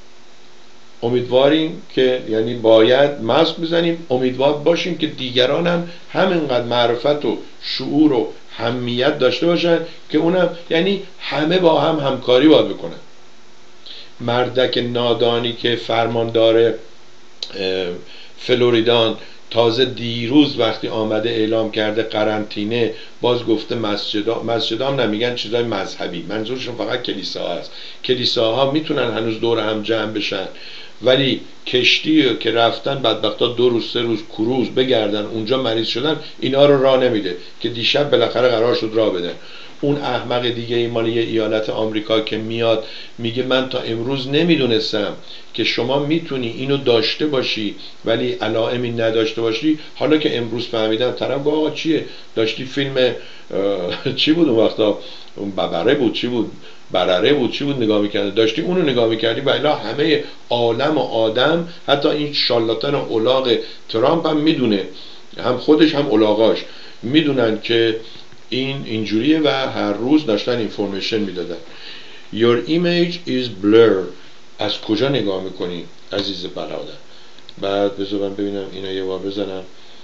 امیدواریم که یعنی باید ماسک بزنیم، امیدوار باشیم که دیگران هم همینقدر معرفت و شعور و همیت داشته باشن که اونم یعنی همه با هم همکاری باید بکنن. مردک نادانی که فرماندار فلوریدان تازه دیروز وقتی آمده اعلام کرده قرنطینه، باز گفته مسجدام نمیگن چیزای مذهبی، منظورشون فقط کلیساها است. کلیساها میتونن هنوز دور هم جمع بشن ولی کشتی که رفتن بدبختا 2 روز 3 روز کروز بگردن اونجا مریض شدن، اینا رو راه نمیده که دیشب بالاخره قرار شد راه بدن. اون احمق دیگه مالی ایالت آمریکا که میاد میگه من تا امروز نمیدونستم که شما میتونی اینو داشته باشی ولی علائمی نداشته باشی، حالا که امروز فهمیدم. طرف گفت آقا چیه؟ داشتی فیلم چی بود اون وقتا؟ اون ببره بود چی بود؟ برره بود چی بود نگاه میکردی؟ داشتی اونو نگاه میکردی و الا همه عالم و آدم، حتی این شالاتان اولاغ ترامپ هم میدونه، هم خودش هم اولاغاش میدونن که این اینجوریه و هر روز داشتن اینفورمیشن میدادن. Your image is blurred. از کجا نگاه میکنی عزیز برادر؟ بعد بذار من ببینم اینا یه بار بزنم.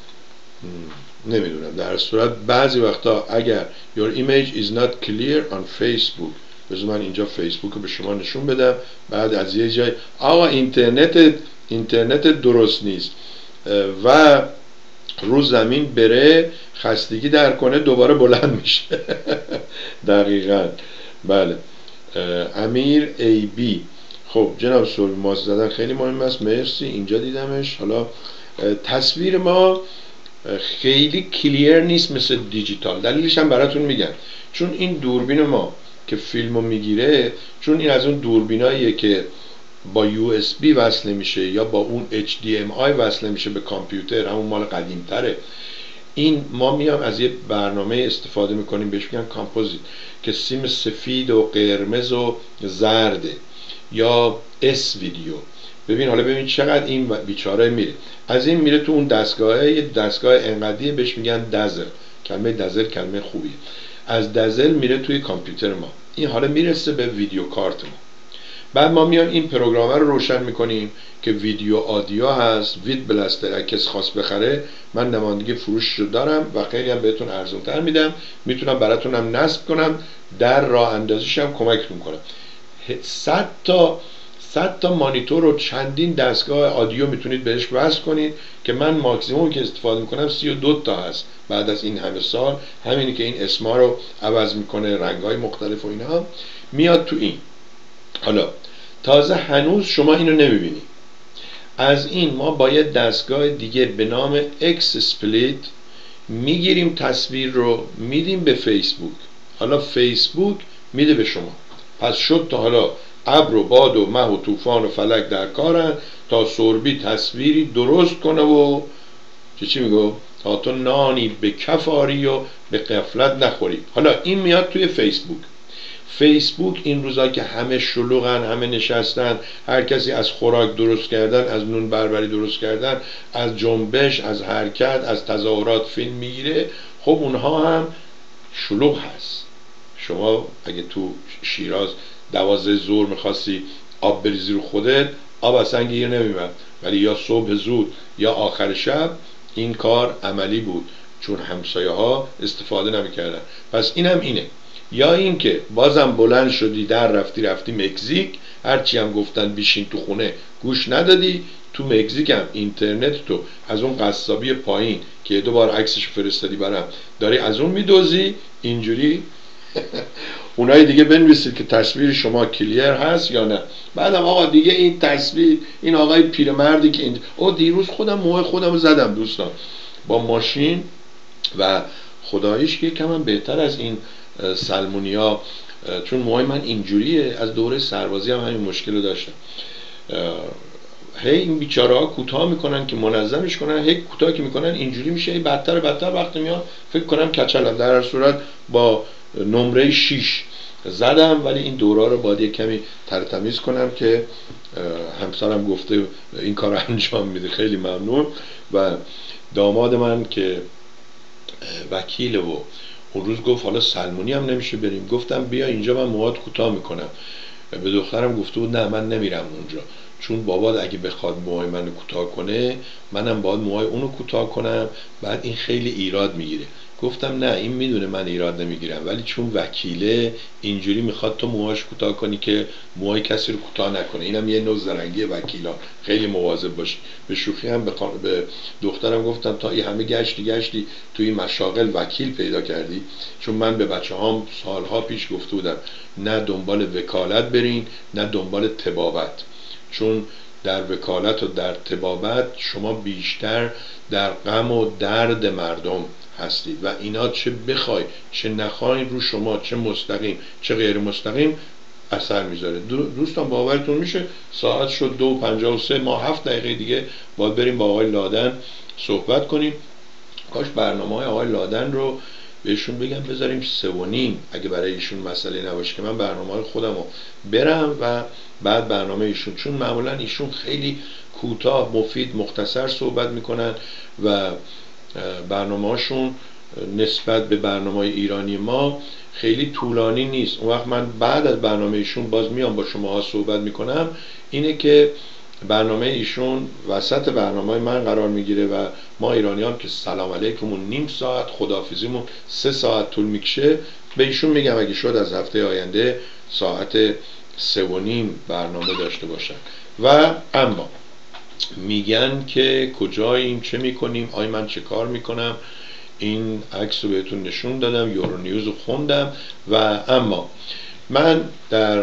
نمیدونم، در صورت بعضی وقتا اگر Your image is not clear on Facebook، بذار من اینجا فیسبوک رو به شما نشون بدم. بعد از یه جای آقا اینترنت درست نیست و رو زمین بره خستگی در کنه دوباره بلند میشه. دقیقاً. بله. امیر ای بی، خب جناب سوربی ماسک زدن خیلی مهم است، مرسی. اینجا دیدمش. حالا تصویر ما خیلی کلیر نیست مثل دیجیتال، دلیلش هم براتون میگم. چون این دوربین ما که فیلمو میگیره، چون این از اون دوربیناییه که با USB وصل میشه یا با اون HDMI وصل میشه به کامپیوتر، همون مال قدیمتره. این ما میام از یه برنامه استفاده میکنیم بهش میگن کامپوزیت که سیم سفید و قرمز و زرده یا اس ویدیو. ببین چقدر این بیچاره میره، از این میره تو اون دستگاهه، یه دستگاه انقدیه بهش میگن دزل. کلمه دزل کلمه خوبیه. از دزل میره توی کامپیوتر ما، این حالا میرسه به ویدیو کارت ما. بعد ما میام این پروگرامر رو روشن میکنیم که ویدیو آدیو هست، وید بلاستر. اگه کس خواست بخره من نمایندگی فروشش رو دارم و خیلی هم بهتون ارزون تر میدم، میتونم براتونم نصب کنم، در راه اندازیش هم کمکتون کنم. 100 تا مانیتور و چندین دستگاه آدیو میتونید بهش وصل کنید که من ماکسیموم که استفاده میکنم 32 تا هست بعد از این همه سال. همینی که این اسما رو عوض میکنه، رنگ‌های مختلف و اینا میاد تو این. حالا تازه هنوز شما اینو نمیبینید. از این ما با یه دستگاه دیگه به نام اکس اسپلیت میگیریم تصویر رو میدیم به فیسبوک. حالا فیسبوک میده به شما. پس شد تا حالا ابر و باد و مه و طوفان و فلک در کارن تا سوربی تصویری درست کنه و چی میگو؟ تا تو نانی به کفاری و به غفلت نخوری. حالا این میاد توی فیسبوک این روزا که همه شلوغن، همه نشستن، هر کسی از خوراک درست کردن، از نون بربری درست کردن، از جنبش، از حرکت، از تظاهرات فیلم میگیره. خب اونها هم شلوغ هست. شما اگه تو شیراز 12 ظهر میخواستی آب بریزی رو خودت، آب اصلا گیر نمیمد، ولی یا صبح زود یا آخر شب این کار عملی بود چون همسایه ها استفاده نمیکردن. پس اینم اینه. یا اینکه بازم بلند شدی در رفتی مکزیک، هرچی هم گفتن بیشین تو خونه گوش ندادی، تو مکزیک هم اینترنت تو از اون قصابی پایین که 2 بار عکسش فرستادی برام داری از اون میدوزی. اینجوری اونای دیگه بنویسید که تصویر شما کلیر هست یا نه. بعدم آقا دیگه این تصویر، این آقای پیرمردی که دیروز خودم موهای خودم زدم دوستان با ماشین و خداییش که کم هم بهتر از این سلمونیا، چون موهای من اینجوریه، از دوره سربازی هم همین مشکل رو داشتم. هی این بیچاره ها کوتاه میکنن که منظمش کنن، هی کوتاه که میکنن اینجوری میشه، هی بدتر وقتی میاد فکر کنم کچلم. در هر صورت با نمره 6 زدم، ولی این دورا رو باید یک کمی ترتمیز کنم که همسرم گفته این کار رو انجام میده. خیلی ممنون. و داماد من که وکیله و اون روز گفت حالا سلمونی هم نمیشه بریم، گفتم بیا اینجا من موهات کوتاه میکنم. به دخترم گفته بود نه من نمیرم اونجا، چون بابا اگه بخواد موهای منو کوتاه کنه منم باید موهای اونو کوتاه کنم، بعد این خیلی ایراد میگیره. گفتم نه این میدونه من ایراد نمیگیرم، ولی چون وکیله اینجوری میخواد تو موهاش کوتاه کنی که موهای کسی رو کوتاه نکنه. اینم یه نوع زرنگی وکیلا، خیلی مواظب باشی. به شوخی هم به دخترم گفتم تا این همه گشتی توی این مشاغل وکیل پیدا کردی؟ چون من به بچه‌هام سالها پیش گفته بودم نه دنبال وکالت برین نه دنبال طبابت، چون در وکالت و در طبابت شما بیشتر در غم و درد مردم هستید و اینا چه بخوای چه نخوای رو شما، چه مستقیم چه غیر مستقیم اثر میذاره. دوستان باورتون میشه ساعت شد 2:53، ما 7 دقیقه دیگه باید بریم با آقای لادن صحبت کنیم. کاش برنامه آقای لادن رو بهشون بگم بذاریم 3:30 اگه برای ایشون مسئله نباشه که من برنامه خودم رو برم و بعد برنامه ایشون، چون معمولا ایشون خیلی کوتاه مفید مختصر صحبت میکنن و برنامه‌هاشون نسبت به برنامه ایرانی ما خیلی طولانی نیست. اون وقت من بعد از برنامه ایشون باز میام با شما صحبت میکنم. اینه که برنامه ایشون وسط برنامه من قرار میگیره و ما ایرانیان که سلام علیکمون نیم ساعت، خداحافظیمون 3 ساعت طول میکشه. به ایشون میگم اگه شد از هفته آینده ساعت 3:30 برنامه داشته باشن. و اما میگن که کجاییم، چه میکنیم، آی من چه کار میکنم. این عکس رو بهتون نشون دادم، یورو نیوز رو خوندم. و اما من در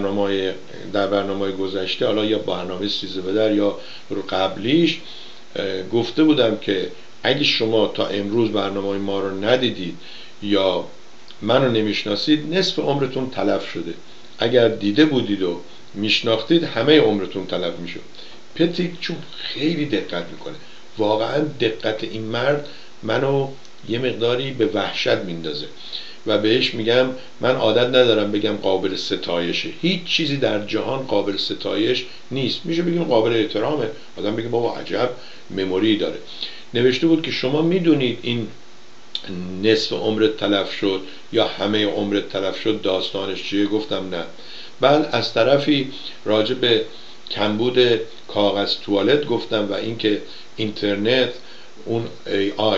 برنامه گذشته، حالا یا برنامه 13 بدر یا رو قبلیش گفته بودم که اگه شما تا امروز برنامه ما رو ندیدید یا منو نمیشناسید نصف عمرتون تلف شده. اگر دیده بودید و میشناختید همه عمرتون تلف میشد. پتریک چون خیلی دقت میکنه، واقعا دقت این مرد منو یه مقداری به وحشت میندازه و بهش میگم من عادت ندارم بگم قابل ستایشه، هیچ چیزی در جهان قابل ستایش نیست، میشه بگیم قابل احترامه، آدم بگه بابا عجب مموری داره. نوشته بود که شما میدونید این نصف عمرت تلف شد یا همه عمرت تلف شد داستانش چیه؟ گفتم نه. بعد از طرفی راجع به کمبود کاغذ توالت گفتم و اینکه اینترنت اون AI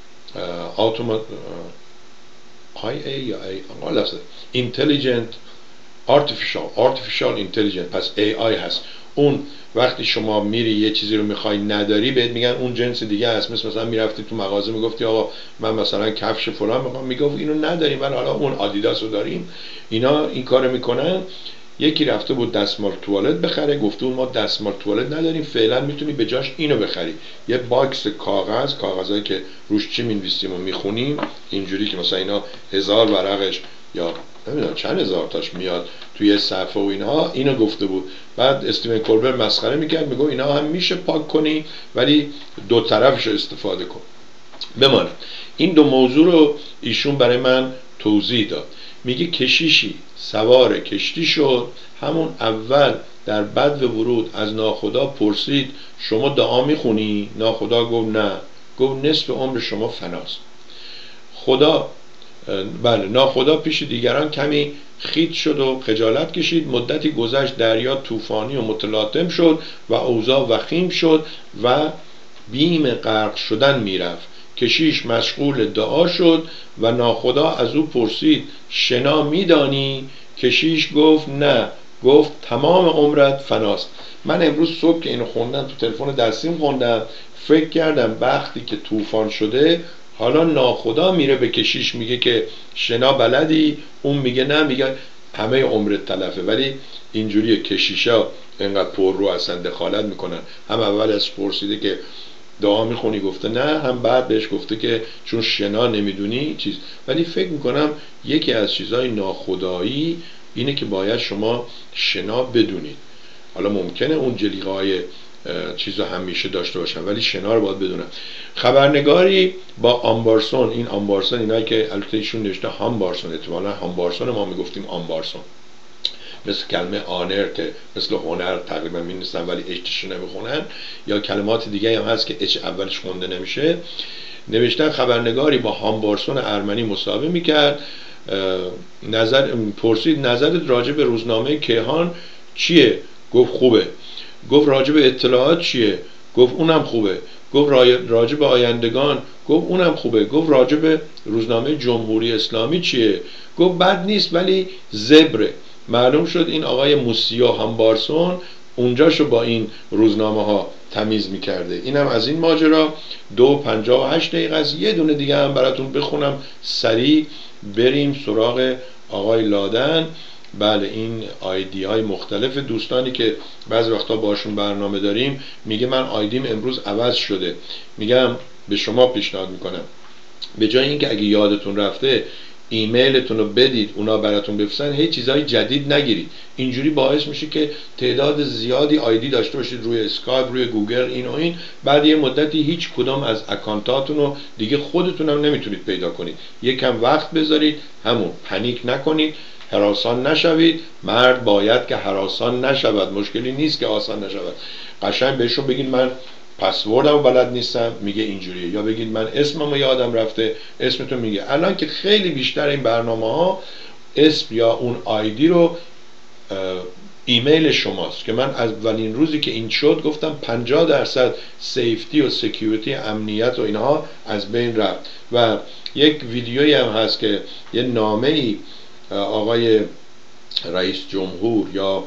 یا Intelligent Artificial Intelligence، پس AI هست. اون وقتی شما میری یه چیزی رو میخوای نداری بهت میگن اون جنس دیگه هست. مثلا میرفتی تو مغازه میگفتی آقا من مثلا کفش فلان میخوام، میگفت اینو نداریم ولی حالا اون آدیداس رو داریم. اینا این کارو میکنن. یکی رفته بود دستمال توالت بخره، گفته اون ما دستمال توالت نداریم، فعلا میتونی به جاش اینو بخری، یه باکس کاغذایی که روش چی می‌نویسیم و میخونیم اینجوری که مثلا اینا 1000 ورقش یا نمیدونم چند هزار تاش میاد توی صفحه و اینها. اینو گفته بود. بعد استیون کولبر مسخره میکرد، میگه اینا هم میشه پاک کنی ولی دو طرفش استفاده کن. بماند این دو موضوع رو ایشون برای من توضیح داد. میگه کشیشی سوار کشتی شد، همون اول در بدو ورود از ناخدا پرسید شما دعا میخونی؟ ناخدا گفت نه. گفت نصف عمر شما فناست. ناخدا پیش دیگران کمی خیت شد و خجالت کشید. مدتی گذشت، دریا طوفانی و متلاطم شد و اوضاع وخیم شد و بیم غرق شدن میرفت. کشیش مشغول دعا شد و ناخدا از او پرسید شنا میدانی؟ کشیش گفت نه. گفت تمام عمرت فناست. من امروز صبح که اینو خوندم تو تلفن دستیم خوندم، فکر کردم وقتی که طوفان شده حالا ناخدا میره به کشیش میگه که شنا بلدی؟ اون میگه نه، میگه همه عمرت تلفه. ولی اینجوریه، کشیشا اینقدر پر رو اصلا دخالت میکنن، هم اول از پرسیده که دعا میخونی گفته نه، هم بعد بهش گفته که چون شنا نمیدونی چیز. ولی فکر میکنم یکی از چیزهای ناخدایی اینه که باید شما شنا بدونید. حالا ممکنه اون جلیقه های چیزا همیشه داشته باشن ولی شنا رو باید بدونن. خبرنگاری با آمبارسون، این آمبارسون اینایی که البته ایشون نوشته هامبارسون، احتمالاً هامبارسون ما میگفتیم آمبارسون، مثل کلمه آنر که مثل هنر تقریبا می‌نویسن ولی اچش نمیخونن، یا کلمات دیگه هم هست که اچ اولش خونده نمیشه. نوشتن خبرنگاری با هامبارسون ارمنی مصاحبه میکرد، پرسید نظرت راجع به روزنامه کیهان چیه؟ گفت خوبه. گفت راجع به اطلاعات چیه؟ گفت اونم خوبه. گفت راجع به آیندگان؟ گفت اونم خوبه. گفت راجع به روزنامه جمهوری اسلامی چیه؟ گفت بد نیست ولی زبره. معلوم شد این آقای موسیو هامبارسون اونجاشو با این روزنامه ها تمیز میکرده. اینم از این ماجرا. 2:58 است. یه دونه دیگه هم براتون بخونم سریع بریم سراغ آقای لادن. بله، این آیدی های مختلف دوستانی که بعضی وقتا باشون برنامه داریم، میگه من آیدیم امروز عوض شده. میگم به شما پیشنهاد میکنم به جای اینکه اگه یادتون رفته ایمیلتون رو بدید اونا براتون بفرستن، هیچ چیزای جدید نگیرید. اینجوری باعث میشه که تعداد زیادی آیدی داشته باشید روی اسکایپ، روی گوگل، این و این. بعد یه مدتی هیچ کدام از اکانتاتون رو دیگه خودتون هم نمیتونید پیدا کنید. یکم وقت بذارید، همون پنیک نکنید، هراسان نشوید. مرد باید که هراسان نشود، مشکلی نیست که آسان نشود. قشنگ بهشون بگید من پسوردمو بلد نیستم، میگه اینجوریه. یا بگید من اسممو یادم رفته، اسمتون میگه. الان که خیلی بیشتر این برنامه ها اسم یا اون آیدی رو ایمیل شماست که من از اولین روزی که این شد گفتم 50% سیفتی و سکیوریتی، امنیت و اینها از بین رفت. و یک ویدیویی هم هست که یه نامه‌ای آقای رئیس جمهور یا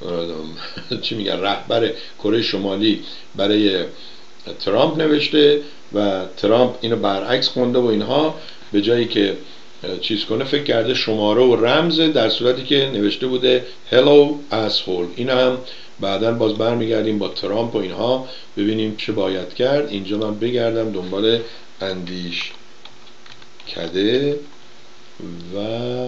چی میگن رهبر کره شمالی برای ترامپ نوشته و ترامپ اینو برعکس خونده و اینها، به جایی که چیز کنه فکر کرده شماره و رمز، در صورتی که نوشته بوده hello asshole. این هم بعداً باز برمیگردیم با ترامپ و اینها ببینیم چه باید کرد. اینجا من بگردم دنبال اندیش کده و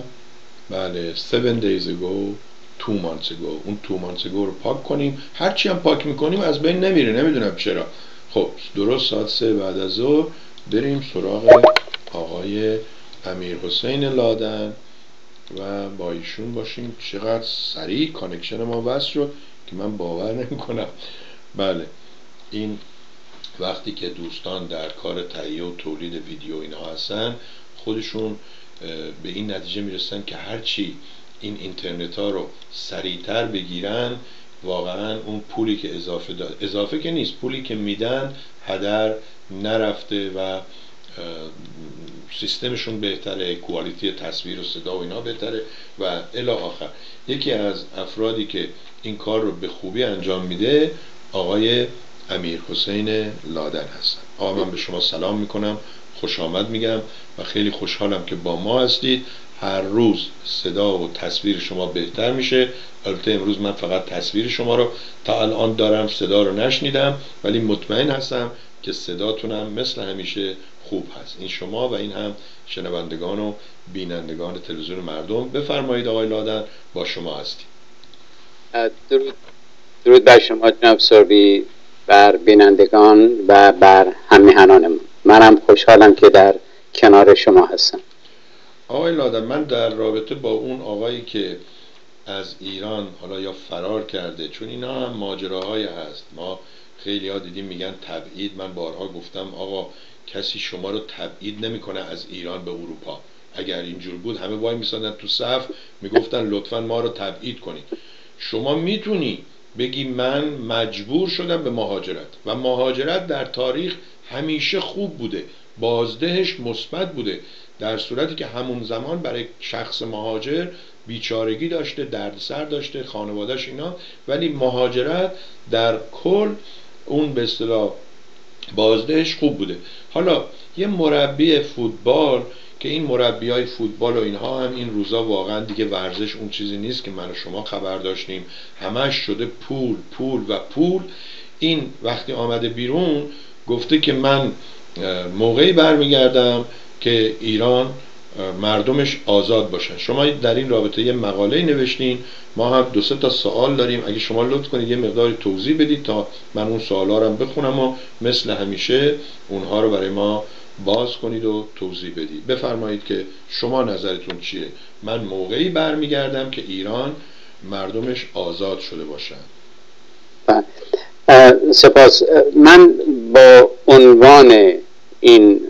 بله 7 days ago 2 months ago، اون 2 months ago رو پاک کنیم. هرچی هم پاک میکنیم از بین نمیره، نمیدونم چرا. خب درست ساعت 3 بعد از ظهر بریم سراغ آقای امیرحسین لادن و با ایشون باشیم. چقدر سریع کانکشن ما وصل شد که من باور نمیکنم. بله، این وقتی که دوستان در کار تهیه و تولید ویدیو اینها هستن خودشون به این نتیجه میرسن که هرچی این اینترنت ها رو سریعتر بگیرن، واقعا اون پولی که اضافه که نیست، پولی که میدن هدر نرفته و سیستمشون بهتره، کوالیتی تصویر و صدا و اینا بهتره و الی آخر. یکی از افرادی که این کار رو به خوبی انجام میده آقای امیرحسین لادن هستن. آقا من به شما سلام میکنم، خوش آمد میگم و خیلی خوشحالم که با ما هستید. هر روز صدا و تصویر شما بهتر میشه. البته امروز من فقط تصویر شما رو تا الان دارم، صدا رو نشنیدم، ولی مطمئن هستم که صداتونم مثل همیشه خوب هست. این شما و این هم شنوندگان و بینندگان تلویزیون مردم. بفرمایید آقای لادن، با شما هستیم. درود بر شما جناب سربی، بر بینندگان و بر همیهنان. منم خوشحالم که در کنار شما هستم. آقای لادن، من در رابطه با اون آقایی که از ایران حالا یا فرار کرده، چون اینا هم ماجراهایی هست، ما خیلی ها دیدیم میگن تبعید. من بارها گفتم آقا کسی شما رو تبعید نمیکنه از ایران به اروپا. اگر اینجور بود همه وای میسادن تو صف میگفتن لطفا ما رو تبعید کنید. شما میتونی بگی من مجبور شدم به مهاجرت و مهاجرت در تاریخ همیشه خوب بوده، بازدهش مثبت بوده، در صورتی که همون زمان برای شخص مهاجر بیچارگی داشته، دردسر داشته، خانوادهش اینا، ولی مهاجرت در کل اون به اصطلاح بازدهش خوب بوده. حالا یه مربی فوتبال که این مربیای فوتبال و اینها هم این روزا واقعا دیگه ورزش اون چیزی نیست که من و شما خبر داشتیم، همش شده پول پول و پول. این وقتی آمده بیرون گفته که من موقعی برمیگردم که ایران مردمش آزاد باشن. شما در این رابطه یه مقاله نوشتین، ما هم 2-3 تا سوال داریم، اگه شما لطف کنید یه مقداری توضیح بدید تا من اون سوالا رو هم بخونم و مثل همیشه اونها رو برای ما باز کنید و توضیح بدید. بفرمایید که شما نظرتون چیه؟ من موقعی برمیگردم که ایران مردمش آزاد شده باشن. سپاس. من با عنوان این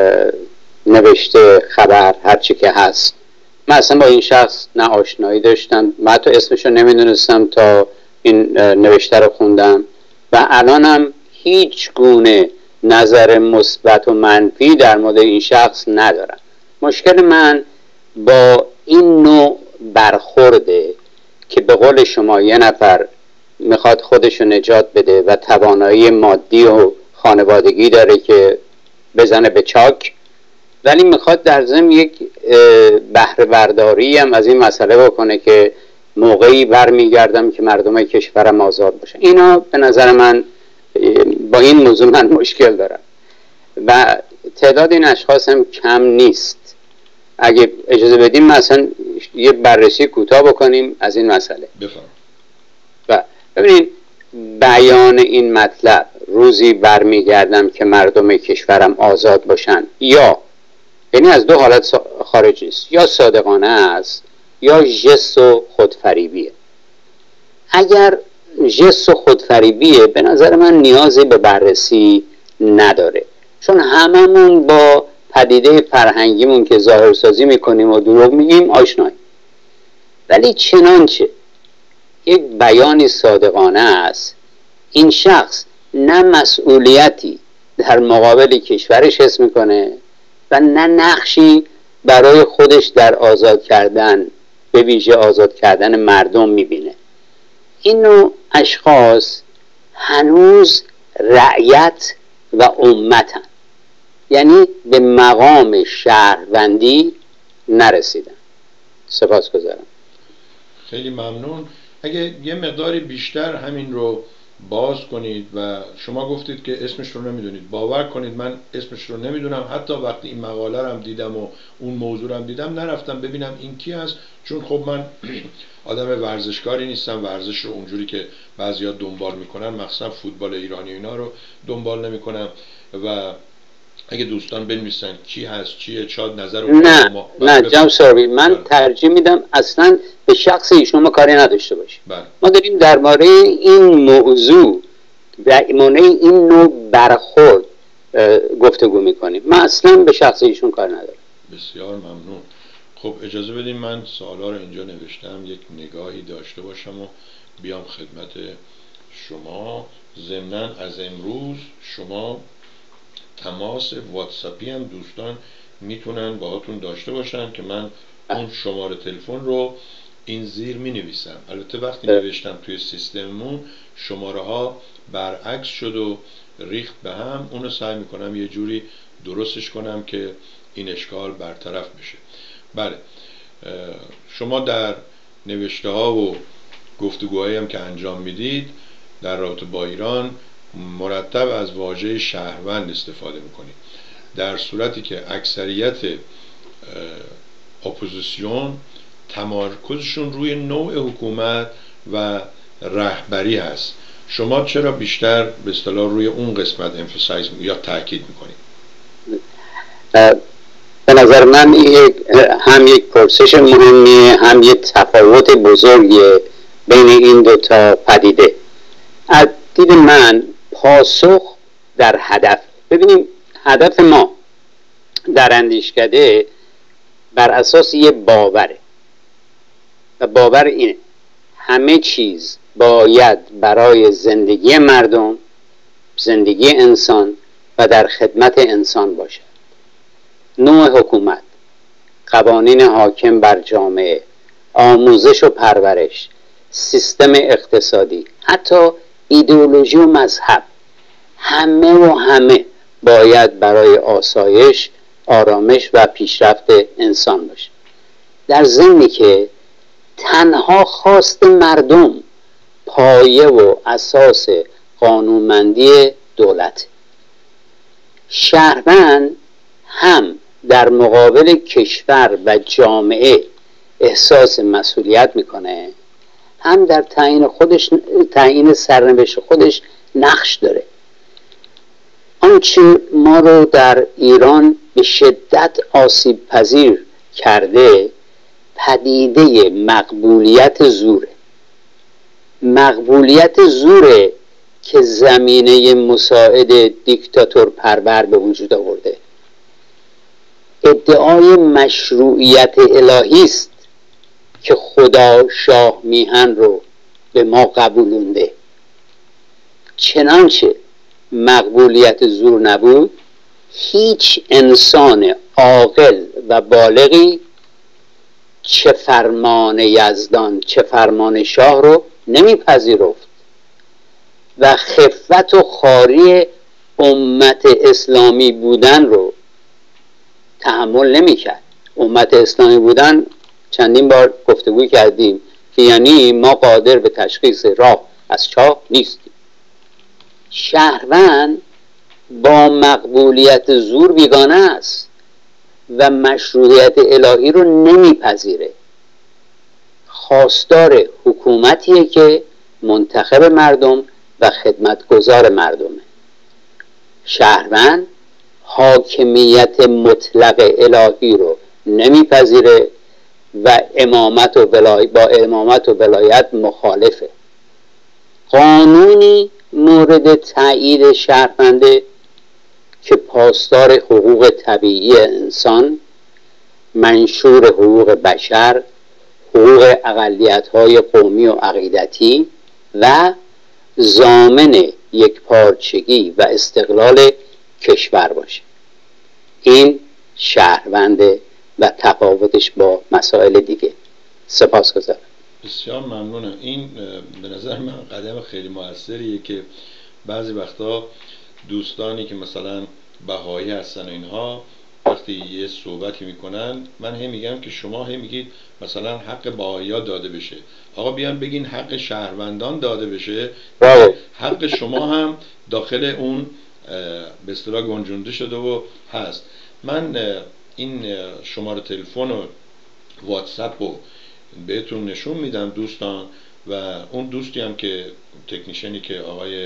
نوشته خبر هرچی که هست، من اصلا با این شخص نه آشنایی داشتم، من حتی اسمشو نمیدونستم تا این نوشته رو خوندم و الانم هیچ گونه نظر مثبت و منفی در مورد این شخص ندارم. مشکل من با این نوع برخورده که به قول شما یه نفر میخواد خودشو نجات بده و توانایی مادی و خانوادگی داره که بزنه به چاک، ولی میخواد در ضمن یک بهره برداری هم از این مسئله بکنه که موقعی برمیگردم که مردم کشورم آزاد باشن. اینا به نظر من با این موضوع من مشکل دارم و تعداد این اشخاص هم کم نیست. اگه اجازه بدیم مثلا یه بررسی کوتاه بکنیم از این مسئله. و ببینید بیان این مطلب روزی برمیگردم که مردم کشورم آزاد باشن، یعنی از دو حالت خارج نیست، یا صادقانه است یا ژست و خودفریبیه. اگر ژست و خودفریبیه به نظر من نیازی به بررسی نداره، چون هممون با پدیده فرهنگیمون که ظاهرسازی میکنیم و دروغ میگیم آشناییم. ولی چنانچه یک بیانی صادقانه است، این شخص نه مسئولیتی در مقابل کشورش حس میکنه و نه نقشی برای خودش در آزاد کردن، به ویژه آزاد کردن مردم میبینه. این نوع اشخاص هنوز رعیت و امتن، یعنی به مقام شهروندی نرسیدن. سپاسگزارم. خیلی ممنون. اگه یه مقداری بیشتر همین رو باز کنید و شما گفتید که اسمش رو نمیدونید. باور کنید من اسمش رو نمیدونم، حتی وقتی این مقاله رو هم دیدم و اون موضوع رو هم دیدم نرفتم ببینم این کی هست، چون خب من آدم ورزشکاری نیستم، ورزش رو اونجوری که بعضیا دنبال میکنن، مخصوصا فوتبال ایرانی اینا رو دنبال نمیکنم و اگه دوستان بنویسن کی هست چیه شاید نظر نه جناب سروی، من ترجیح میدم اصلا به شخص ایشون ما کاری نداشته باشیم. ما داریم درباره این موضوع و این نوع برخورد گفتگو میکنیم، من اصلا به شخص ایشون کار ندارم. بسیار ممنون. خب اجازه بدیم من سوالا رو اینجا نوشتم، یک نگاهی داشته باشم و بیام خدمت شما. ضمناً از امروز شما تماس واتساپی هم دوستان میتونن باهاتون داشته باشن که من اون شماره تلفن رو این زیر می نویسم. البته وقتی نوشتم توی سیستممون شماره ها برعکس شد و ریخت به هم، اونو سعی میکنم یه جوری درستش کنم که این اشکال برطرف بشه. بله، شما در نوشته ها و گفتگوهایی هم که انجام میدید در رابطه با ایران مرتب از واژه شهروند استفاده میکنید، در صورتی که اکثریت اپوزیسیون تمرکزشون روی نوع حکومت و رهبری هست. شما چرا بیشتر به اصطلاح روی اون قسمت امفسایز یا تاکید میکنید؟ به نظر من هم یک پرسش مهمیه، هم یک تفاوت بزرگیه بین این دو تا پدیده. از دید من پاسخ در هدف. ببینیم هدف ما در اندیشکده بر اساس یه باوره و باور اینه همه چیز باید برای زندگی مردم، زندگی انسان و در خدمت انسان باشد. نوع حکومت، قوانین حاکم بر جامعه، آموزش و پرورش، سیستم اقتصادی، حتی ایدئولوژی و مذهب، همه باید برای آسایش، آرامش و پیشرفت انسان باشه، در ضمنی که تنها خواست مردم پایه و اساس قانونمندی دولت. شهروند هم در مقابل کشور و جامعه احساس مسئولیت میکنه، هم در تعیین سرنوشت خودش نقش داره. آنچه ما رو در ایران به شدت آسیب پذیر کرده پدیده مقبولیت زوره. مقبولیت زوره که زمینه مساعد دیکتاتور پرور به وجود آورده. ادعای مشروعیت الهی است که خدا شاه میهن رو به ما قبولونده. چنانچه مقبولیت زور نبود، هیچ انسان عاقل و بالغی چه فرمان یزدان چه فرمان شاه رو نمیپذیرفت و خفت و خواری امت اسلامی بودن رو تحمل نمیکرد. امت اسلامی بودن چندین بار گفتگو کردیم که یعنی ما قادر به تشخیص راه از چاه نیستیم. شهروند با مقبولیت زور بیگانه است و مشروعیت الهی رو نمیپذیره. خواستار حکومتیه که منتخب مردم و خدمتگزار مردمه. شهروند حاکمیت مطلق الهی رو نمیپذیره و با امامت و ولایت مخالفه. قانونی مورد تایید شهرونده که پاسدار حقوق طبیعی انسان، منشور حقوق بشر، حقوق اقلیت‌های قومی و عقیدتی و ضامن یکپارچگی و استقلال کشور باشه. این شهرونده و تفاوتش با مسائل دیگه. سپاسگزارم. بسیار ممنونم. این به نظر من قدم خیلی موثریه که بعضی وقتا دوستانی که مثلا بهایی هستن و اینها وقتی یه صحبتی میکنن، من هم میگم که شما هم میگید مثلا حق بهایی‌ها داده بشه. آقا بیان بگین حق شهروندان داده بشه، حق شما هم داخل اون به اصطلاح گنجونده شده و هست. من این شماره تلفن و واتساپ رو بهتون نشون میدم دوستان، و اون دوستی هم که تکنیشنی که آقای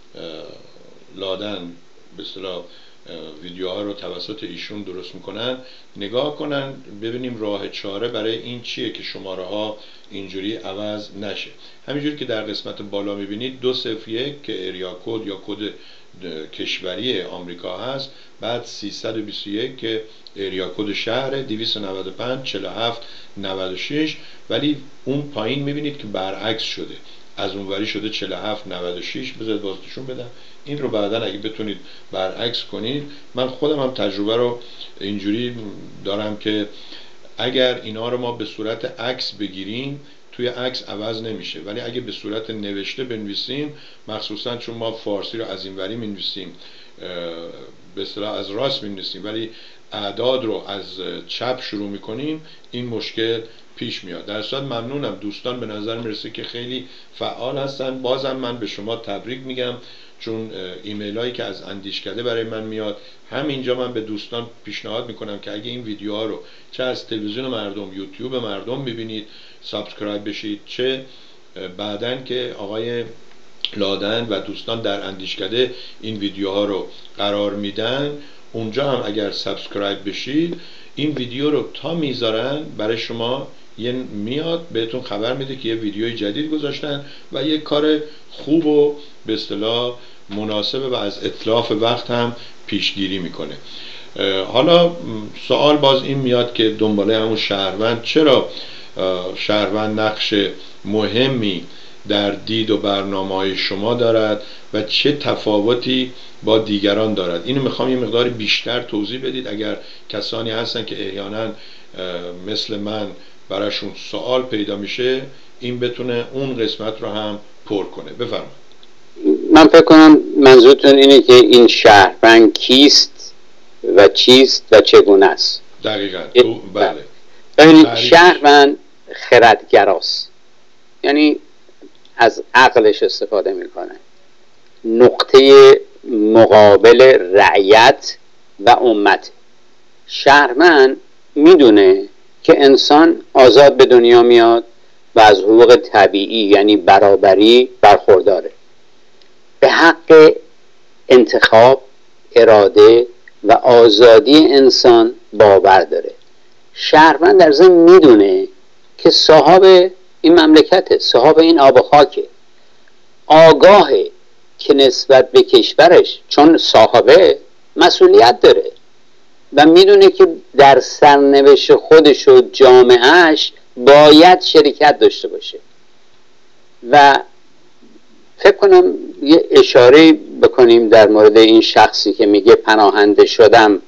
لادن به اصطلاح ویدیوها رو توسط ایشون درست میکنن نگاه کنن، ببینیم راه چاره برای این چیه که شماره ها اینجوری عوض نشه. همینجوری که در قسمت بالا میبینید 201 که اریا کد یا کد کشوری آمریکا هست، بعد 321 که اریا کد شهر، 295 47 96، ولی اون پایین میبینید که برعکس شده، از اونوری شده 47 96. بذارید بازشون بدم این رو بعدا اگه بتونید برعکس کنید. من خودم هم تجربه رو اینجوری دارم که اگر اینا رو ما به صورت عکس بگیریم توی عکس عوض نمیشه، ولی اگه به صورت نوشته بنویسیم، مخصوصا چون ما فارسی رو از این وری می‌نویسیم به اصطلاح از راست می‌نویسیم ولی اعداد رو از چپ شروع می‌کنیم، این مشکل پیش میاد. در صورت ممنونم دوستان، به نظر میرسه که خیلی فعال هستن. بازم من به شما تبریک میگم، چون ایمیل هایی که از اندیشکده برای من میاد، همینجا من به دوستان پیشنهاد میکنم که اگه این ویدیوها رو چه از تلویزیون مردم، یوتیوب مردم میبینید سابسکرایب بشید، چه بعدن که آقای لادن و دوستان در اندیشکده این ویدیوها رو قرار میدن، اونجا هم اگر سابسکرایب بشید این ویدیو رو تا میذارن برای شما یه میاد بهتون خبر میده که یه ویدیوی جدید گذاشتن و یه کار خوب و به اصطلاح مناسبه و از اتلاف وقت هم پیشگیری میکنه. حالا سوال باز این میاد که دنباله همون شهروند، چرا شهروند نقش مهمی در دید و برنامه‌های شما دارد و چه تفاوتی با دیگران دارد؟ اینو میخوام یه مقدار بیشتر توضیح بدید. اگر کسانی هستن که احیانا مثل من براشون سوال پیدا میشه، این بتونه اون قسمت رو هم پر کنه. بفرمایید. من فکر کنم منظورتون اینه که این شهروند کیست و چیست و چگونه است. دقیقاً. بله. ببینید شهروند خردگراست، یعنی از عقلش استفاده میکنه، نقطه مقابل رعیت و امت. شهروند میدونه که انسان آزاد به دنیا میاد و از حقوق طبیعی یعنی برابری برخورداره، به حق انتخاب، اراده و آزادی انسان باور داره. شهروند در ضمن میدونه که صاحب این مملکته، صاحب این آب و خاکه، آگاهه که نسبت به کشورش چون صاحبه مسئولیت داره و میدونه که در سرنوشت خودش و جامعهش باید شرکت داشته باشه. و فکر کنم یه اشاره بکنیم در مورد این شخصی که میگه پناهنده شدم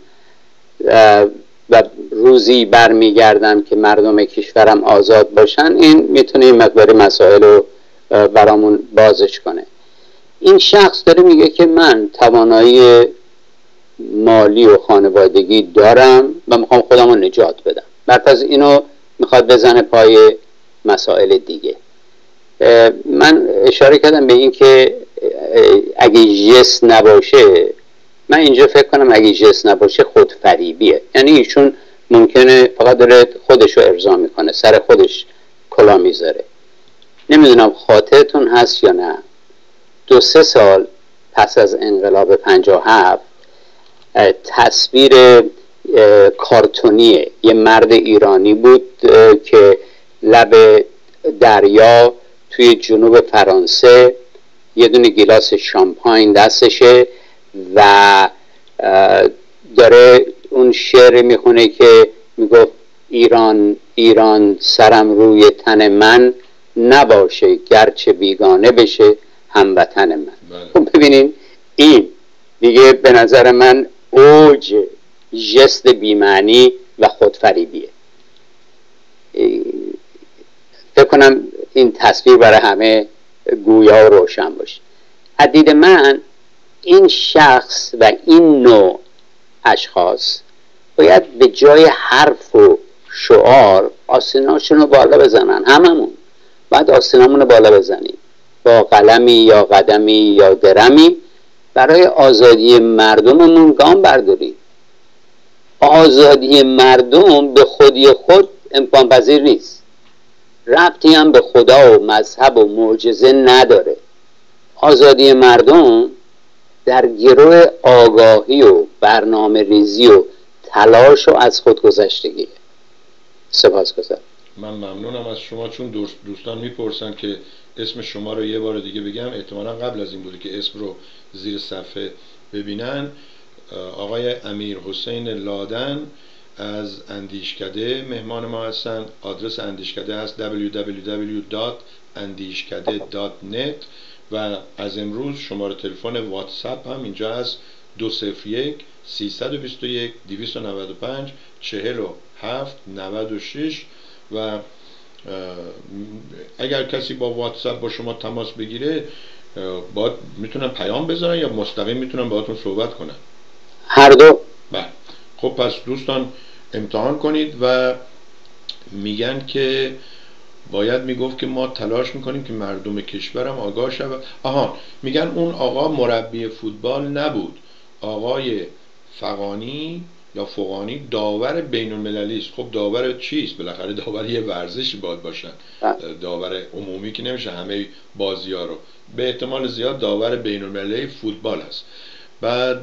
و روزی برمیگردم که مردم کشورم آزاد باشن. این میتونه این مقدار مسائل رو برامون بازش کنه. این شخص داره میگه که من توانایی مالی و خانوادگی دارم و میخوام خودم رو نجات بدم. بعد از اینو میخواد بزنه پای مسائل دیگه. من اشاره کردم به این که اگه جس نباشه، من اینجا فکر کنم اگه جس نباشه خودفریبیه. یعنی ایشون ممکنه فقط داره خودش رو ارضا میکنه، سر خودش کلا میذاره. نمیدونم خاطرتون هست یا نه، 2-3 سال پس از انقلاب 57 تصویر کارتونی یه مرد ایرانی بود که لب دریا توی جنوب فرانسه یه دونه گیلاس شامپاین دستشه و داره اون شعر میخونه که میگفت ایران ایران سرم روی تن من نباشه، گرچه بیگانه بشه هموطن من. خب ببینین این دیگه به نظر من اوج جست بی‌معنی و خودفریبیه. فکر کنم این تصویر برای همه گویا و روشن باشه. از دید من این شخص و این نوع اشخاص باید به جای حرف و شعار آستیناشون رو بالا بزنن. هممون باید آستینامون رو بالا بزنیم با قلمی یا قدمی یا درمی برای آزادی مردممون گام برداریم. آزادی مردم به خودی خود امکان پذیر نیست، ربطی هم به خدا و مذهب و معجزه نداره. آزادی مردم در گروه آگاهی و برنامه ریزی و تلاش و از خودگذشتگیه. سپاسگزارم. من ممنونم از شما، چون دوستان میپرسن که اسم شما رو یه بار دیگه بگم. احتمالا قبل از این بوده که اسم رو زیر صفحه ببینن. آقای امیر حسین لادن از اندیشکده مهمان ما هستن. آدرس اندیشکده هست www.andishkade.net و از امروز شماره تلفن واتساپ هم اینجا هست 201 321 295 47 96 و اگر کسی با واتساپ با شما تماس بگیره میتونن پیام بذارن یا مستقیم میتونن باهاتون صحبت کنن؟ هر دو. بله. خب پس دوستان امتحان کنید و میگن که باید میگفت که ما تلاش میکنیم که مردم کشورم آگاه شود. میگن اون آقا مربی فوتبال نبود، آقای فغانی یا فغانی داور بین المللی است. خب داور چیست؟ بالاخره داور یه ورزشی باید باشن، داور عمومی که نمیشه همه بازی ها رو. به احتمال زیاد داور بین المللی فوتبال است. بعد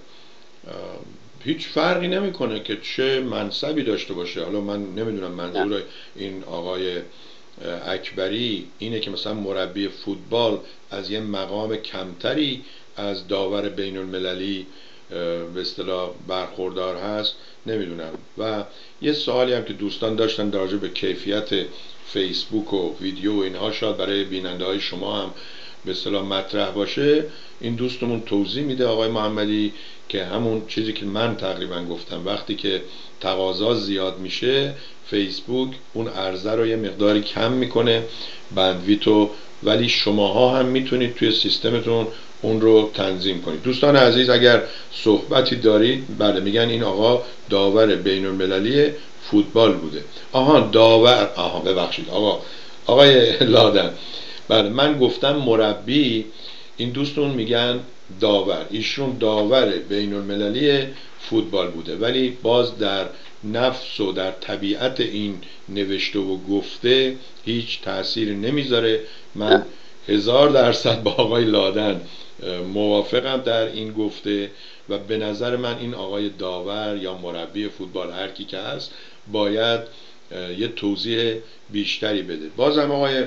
هیچ فرقی نمیکنه که چه منصبی داشته باشه. حالا من نمیدونم منظور این آقای اکبری اینه که مثلا مربی فوتبال از یه مقام کمتری از داور بین المللی به اصطلاح برخوردار هست نمیدونم. و یه سوالی هم که دوستان داشتن در رابطه به کیفیت فیسبوک و ویدیو و اینها، شاید برای بیننده های شما هم به اصطلاح مطرح باشه. این دوستمون توضیح میده آقای محمدی که همون چیزی که من تقریبا گفتم، وقتی که تقاضا زیاد میشه فیسبوک اون عرضه رو یه مقداری کم میکنه بندویتو، ولی شماها هم میتونید توی سیستمتون اون رو تنظیم کنید. دوستان عزیز اگر صحبتی دارید، بله میگن این آقا داور بین المللی فوتبال بوده. داور، ببخشید آقای لادن، بله من گفتم مربی، این دوستون میگن داور، ایشون داور بین المللی فوتبال بوده، ولی باز در نفس و در طبیعت این نوشته و گفته هیچ تأثیری نمیذاره. من 1000% با آقای لادن موافقم در این گفته و به نظر من این آقای داور یا مربی فوتبال هر کی که هست باید یه توضیح بیشتری بده. بازم آقای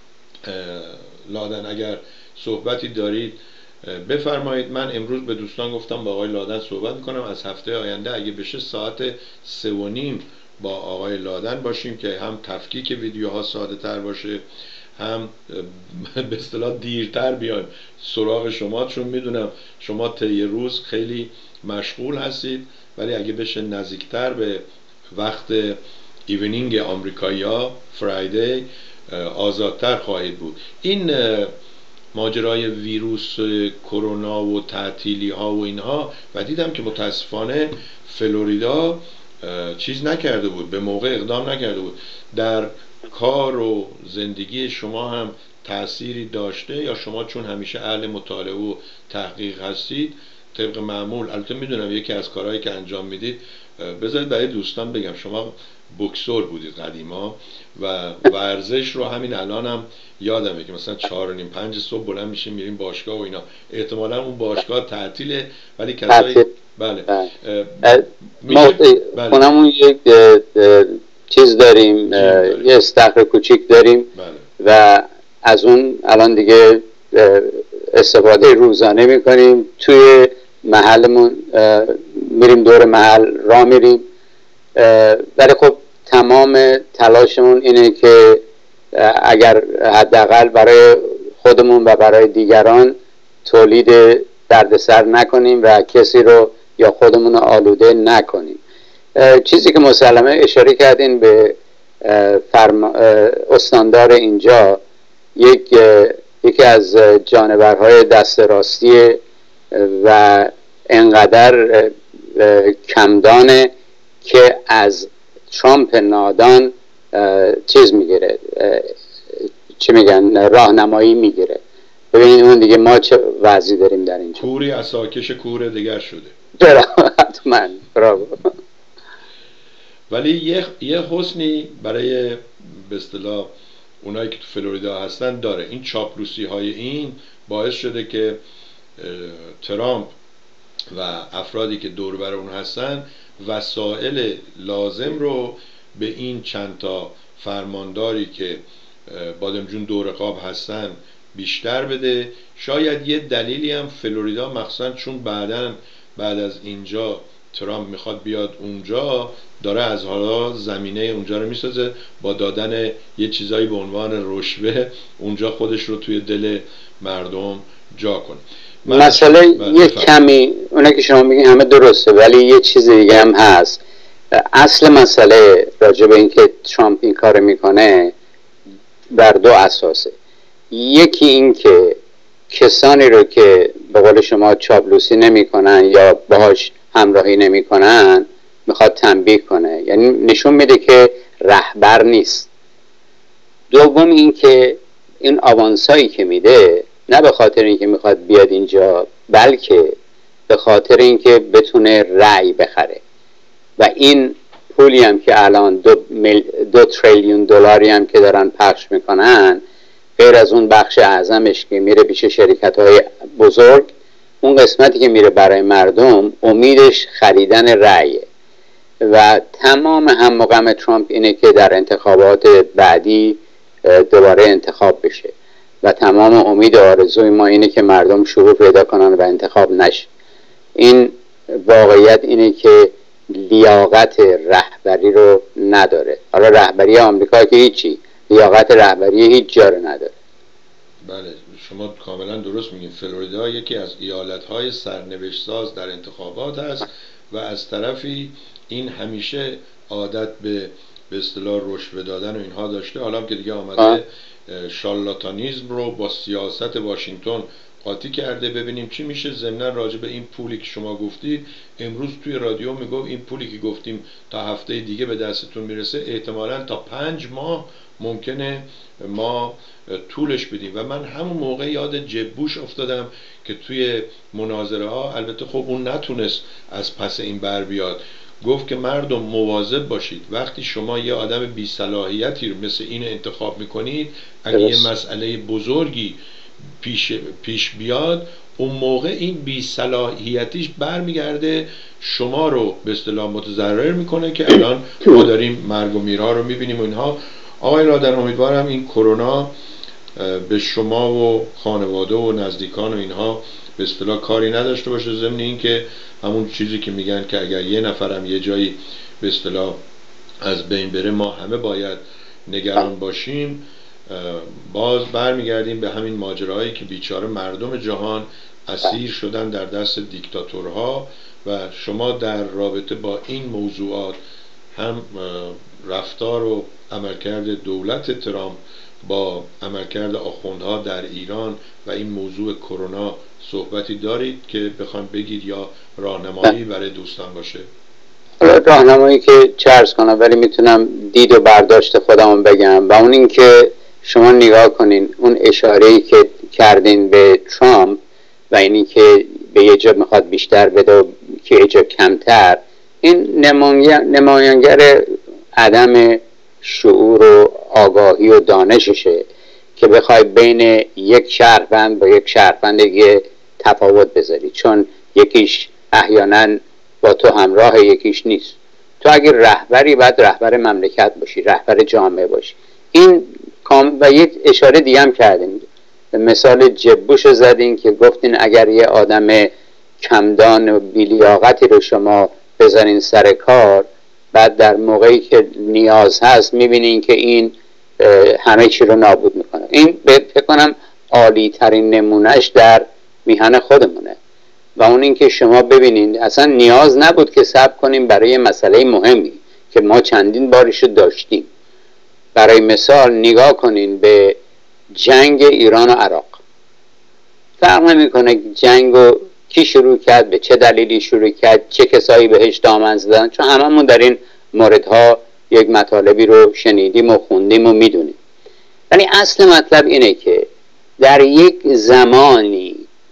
لادن اگر صحبتی دارید بفرمایید. من امروز به دوستان گفتم با آقای لادن صحبت میکنم، از هفته آینده اگه بشه ساعت 3:30 با آقای لادن باشیم که هم تفکیک ویدیوها ساده تر باشه، هم به اصطلاح دیرتر بیایم سراغ شما، چون میدونم شما طی روز خیلی مشغول هستید، ولی اگه بشه نزدیکتر به وقت ایونینگ آمریکایی‌ها فرایدی آزادتر خواهید بود. این ماجرای ویروس کرونا و تعطیلی ها و اینها، و دیدم که متاسفانه فلوریدا چیز نکرده بود، به موقع اقدام نکرده بود. در کار و زندگی شما هم تأثیری داشته یا شما چون همیشه اهل مطالعه و تحقیق هستید طبق معمول، البته میدونم یکی از کارهایی که انجام میدید، بذارید برای دوستان بگم، شما بوکسور بودید قدیما و ورزش رو همین الان هم یادمه که مثلا 4:30-5 صبح بلند میشیم میریم باشگاه و اینا. احتمالا اون باشگاه تعطیله ولی کسایی بله ما خونمون یک چیز داریم، یه استخر کوچیک داریم و از اون الان دیگه استفاده روزانه میکنیم. توی محلمون میریم دور محل راه میریم، ولی خب تمام تلاشمون اینه که اگر حداقل برای خودمون و برای دیگران تولید دردسر نکنیم و کسی رو یا خودمون رو آلوده نکنیم. چیزی که مسلمه اشاره کردین به استاندار اینجا، یکی از جانورهای دست راستی و انقدر کمدانه که از ترامپ نادان چیز میگیره، چی میگن، راهنمایی میگیره. ببینید اون دیگه ما چه وضعی داریم در اینجا. کوری اساکش کور دیگر شده. حتما برافو. ولی یه حسنی برای به اصطلاح اونایی که تو فلوریدا هستن داره. این چاپلوسی های این باعث شده که ترامپ و افرادی که دور بر اون هستن وسایل لازم رو به این چند تا فرمانداری که بادمجون دور قاب هستن بیشتر بده. شاید یه دلیلی هم فلوریدا مخصوصا چون بعد از اینجا ترامپ میخواد بیاد اونجا، داره از حالا زمینه اونجا رو میسازه با دادن یه چیزایی به عنوان رشوه اونجا خودش رو توی دل مردم جا کنه. مسئله یه کمی اونه که شما میگین همه درسته، ولی یه چیز دیگه هم هست. اصل مسئله راجع به این که ترامپ این کار میکنه بر دو اساسه. یکی این که کسانی رو که به قول شما چاپلوسی نمیکنن یا باهاش همراهی نمیکنن میخواد تنبیه کنه، یعنی نشون میده که رهبر نیست. دوم این که این آوانسایی که میده نه به خاطر اینکه میخواد بیاد اینجا، بلکه به خاطر اینکه بتونه رأی بخره. و این پولی هم که الان 2 تریلیون دلاری هم که دارن پخش میکنن، غیر از اون بخش اعظمش که میره پیش شرکت‌های بزرگ، اون قسمتی که میره برای مردم امیدش خریدن رأیه. و تمام هم و غم ترامپ اینه که در انتخابات بعدی دوباره انتخاب بشه و تمام امید و آرزوی ما اینه که مردم شعور پیدا کنن و انتخاب نشه. این واقعیت اینه که لیاقت رهبری رو نداره. حالا رهبری آمریکا که هیچی، لیاقت رهبری هیچ جا رو نداره. بله شما کاملا درست میگین. فلوریدا یکی از ایالت‌های سرنوشت ساز در انتخابات است و از طرفی این همیشه عادت به اصطلاح رشوه دادن و اینها داشته. حالا هم که دیگه آمده شارلاتانیسم رو با سیاست واشنگتن قاطی کرده. ببینیم چی میشه. ضمن راجع به این پولی که شما گفتید، امروز توی رادیو میگفت این پولی که گفتیم تا هفته دیگه به دستتون میرسه، احتمالاً تا 5 ماه ممکنه ما طولش بدیم. و من همون موقع یاد جب بوش افتادم که توی مناظره ها، البته خب اون نتونست از پس این بر بیاد، گفت که مردم مواظب باشید وقتی شما یه آدم بی صلاحیتی رو مثل این انتخاب میکنید، اگه یه مسئله بزرگی پیش بیاد، اون موقع این بی صلاحیتیش برمیگرده شما رو به اصطلاح متضرر میکنه که الان ما داریم مرگ و میرها رو میبینیم و اینها. آقای لادن، امیدوارم این کرونا به شما و خانواده و نزدیکان و اینها به اصطلاح کاری نداشته باشه. ضمن این که همون چیزی که میگن که اگر یه نفرم یه جایی به اصطلاح از بین بره، ما همه باید نگران باشیم. باز برمیگردیم به همین ماجراهایی که بیچاره مردم جهان اسیر شدن در دست دیکتاتورها و شما در رابطه با این موضوعات هم رفتار و عملکرد دولت ترامپ با عملکرد آخوندها در ایران و این موضوع کرونا صحبتی دارید که بخوام بگید یا راهنمایی برای دوستان باشه؟ راهنمایی که چه عرض کنم، ولی میتونم دید و برداشت خودمون بگم و اون این که شما نگاه کنین اون اشاره‌ای که کردین به ترامپ و اینی که به یه جا میخواد بیشتر بده و که یه جا کمتر، این نمایانگر عدم شعور و آگاهی و دانششه که بخوای بین یک شهروند با یک شهروند دیگه تفاوت بذاری، چون یکیش احیانا با تو همراه یکیش نیست. تو اگر رهبری باید رهبر مملکت باشی، رهبر جامعه باشی. این و یک اشاره دیگه هم کردین، مثال جب بوش رو زدین که گفتین اگر یه آدم کمدان و بیلیاقتی رو شما بذارین سر کار، بعد در موقعی که نیاز هست میبینین که این همه چی رو نابود میکنه. این فکر کنم عالی ترین نمونهش در میهن خودمونه و اون این که شما ببینین اصلا نیاز نبود که صبر کنیم برای مسئله مهمی که ما چندین بارش داشتیم. برای مثال نگاه کنین به جنگ ایران و عراق. فرق نمیکنه جنگو کی شروع کرد، به چه دلیلی شروع کرد، چه کسایی بهش دامن زدن، چون هممون در این موردها یک مطالبی رو شنیدیم و خوندیم و میدونیم. ولی اصل مطلب اینه که در یک زمانی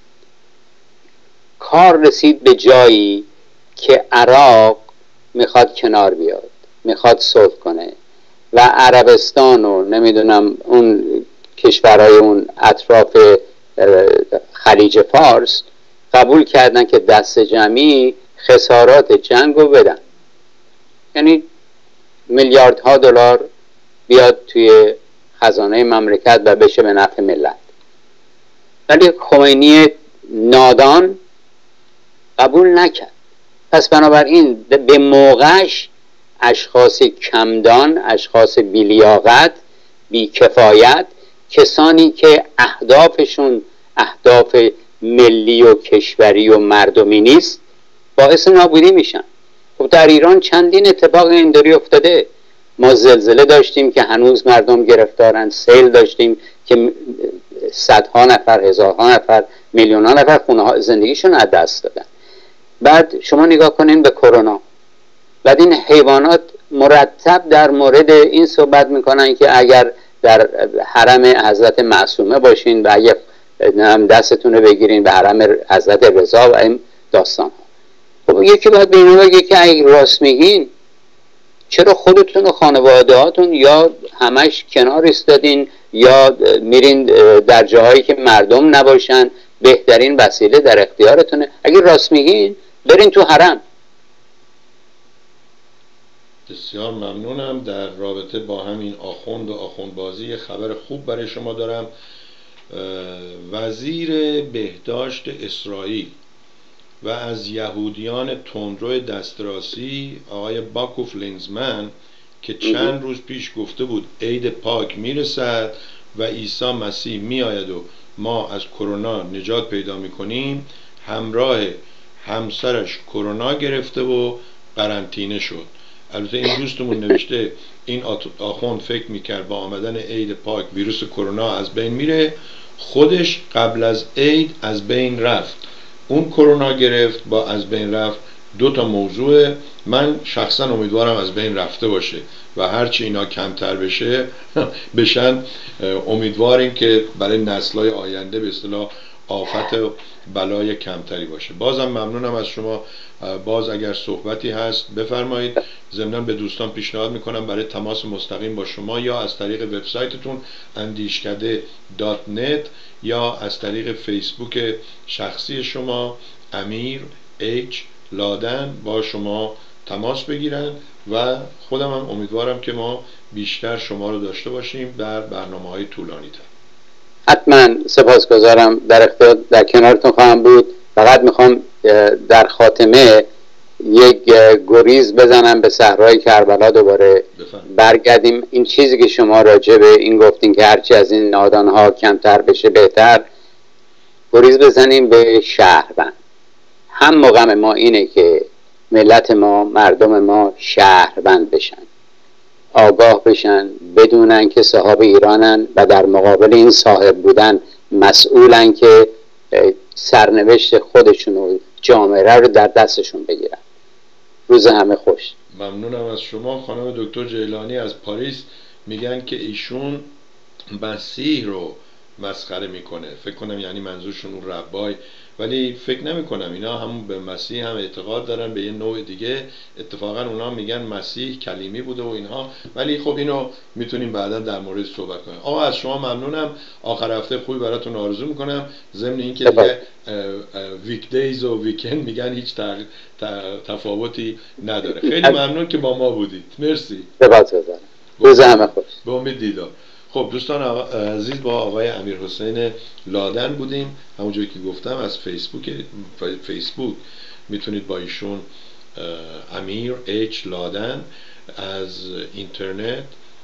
کار رسید به جایی که عراق میخواد کنار بیاد، میخواد صلح کنه و عربستان و نمیدونم اون کشورهای اون اطراف خلیج فارس قبول کردن که دست جمعی خسارات جنگ رو بدن، یعنی میلیاردها دلار بیاد توی خزانه مملکت و بشه به نفع ملت. ولی خمینی نادان قبول نکرد. پس بنابراین به موقعش اشخاص کمدان، اشخاص بیلیاقت، بیکفایت، کسانی که اهدافشون اهداف ملی و کشوری و مردمی نیست، باعث نابودی میشن. خب در ایران چندین اتفاق اینداری افتاده. ما زلزله داشتیم که هنوز مردم گرفتارن، سیل داشتیم که صدها نفر، هزارها نفر، میلیونها نفر خونه زندگیشون از دست دادن. بعد شما نگاه کنین به کرونا. بعد این حیوانات مرتب در مورد این صحبت میکنن که اگر در حرم حضرت معصومه باشین و اگر دستتون رو بگیرین به حرم حضرت رضا و این داستان ها. خب یکی باید به اینو بگه که اگه راست میگین چرا خودتون و خانواده هاتون یا همش کنار ایستادین یا میرین در جاهایی که مردم نباشن؟ بهترین وسیله در اختیارتونه. اگه راست میگین برین تو حرم. بسیار ممنونم. در رابطه با همین آخوند و آخوندبازی خبر خوب برای شما دارم. وزیر بهداشت اسرائیل و از یهودیان تندرو دسترسی آقای باکوف لینزمن که چند روز پیش گفته بود عید پاک میرسد و عیسی مسیح میآید و ما از کرونا نجات پیدا میکنیم، همراه همسرش کرونا گرفته و قرنطینه شد. البته این دوستمون نوشته این آخوند فکر میکرد با آمدن عید پاک ویروس کرونا از بین میره، خودش قبل از عید از بین رفت. اون کرونا گرفت با از بین رفت دو تا موضوع. من شخصا امیدوارم از بین رفته باشه و هرچی اینا کمتر بشن امیدواریم که برای نسل‌های آینده به اصطلاح آفت و بلای کمتری باشه. بازم ممنونم از شما. باز اگر صحبتی هست بفرمایید. ضمناً به دوستان پیشنهاد میکنم برای تماس مستقیم با شما یا از طریق وبسایتتون andishkade.net یا از طریق فیسبوک شخصی شما امیر اچ لادن با شما تماس بگیرن و خودم هم امیدوارم که ما بیشتر شما رو داشته باشیم در برنامه‌های طولانی تر. حتما سپاسگزارم، در کنارتون خواهم بود. فقط میخوام در خاتمه یک گریز بزنم به صحرای کربلا دوباره برگردیم. این چیزی که شما راجع به این گفتین که هرچی از این نادانها کمتر بشه بهتر، گریز بزنیم به شهروند. هم مقام ما اینه که ملت ما، مردم ما شهروند بشن، آگاه بشن، بدونن که صاحب ایرانن و در مقابل این صاحب بودن مسئولن که سرنوشت خودشون و جامعه رو در دستشون بگیرن. روز همه خوش. ممنونم از شما. خانم دکتر جیلانی از پاریس میگن که ایشون مسیح رو مسخره میکنه. فکر کنم یعنی منظورشون اون ربای، ولی فکر نمی کنم اینا همون به مسیح هم اعتقاد دارن، به یه نوع دیگه. اتفاقا اونا میگن مسیح کلیمی بوده و اینها، ولی خب اینو میتونیم بعدا در مورد صحبت کنیم. آقا از شما ممنونم. آخر هفته خوبی براتون آرزو میکنم. ضمن این که دیگه ویک دیز و ویکند میگن هیچ تفاوتی نداره. خیلی ممنون که با ما بودید. مرسی. روز همه خوش. به امید دیدار. خب دوستان عزیز، با آقای امیرحسین لادن بودیم. همونجوری که گفتم از فیسبوک میتونید با ایشون امیر اچ لادن، از اینترنت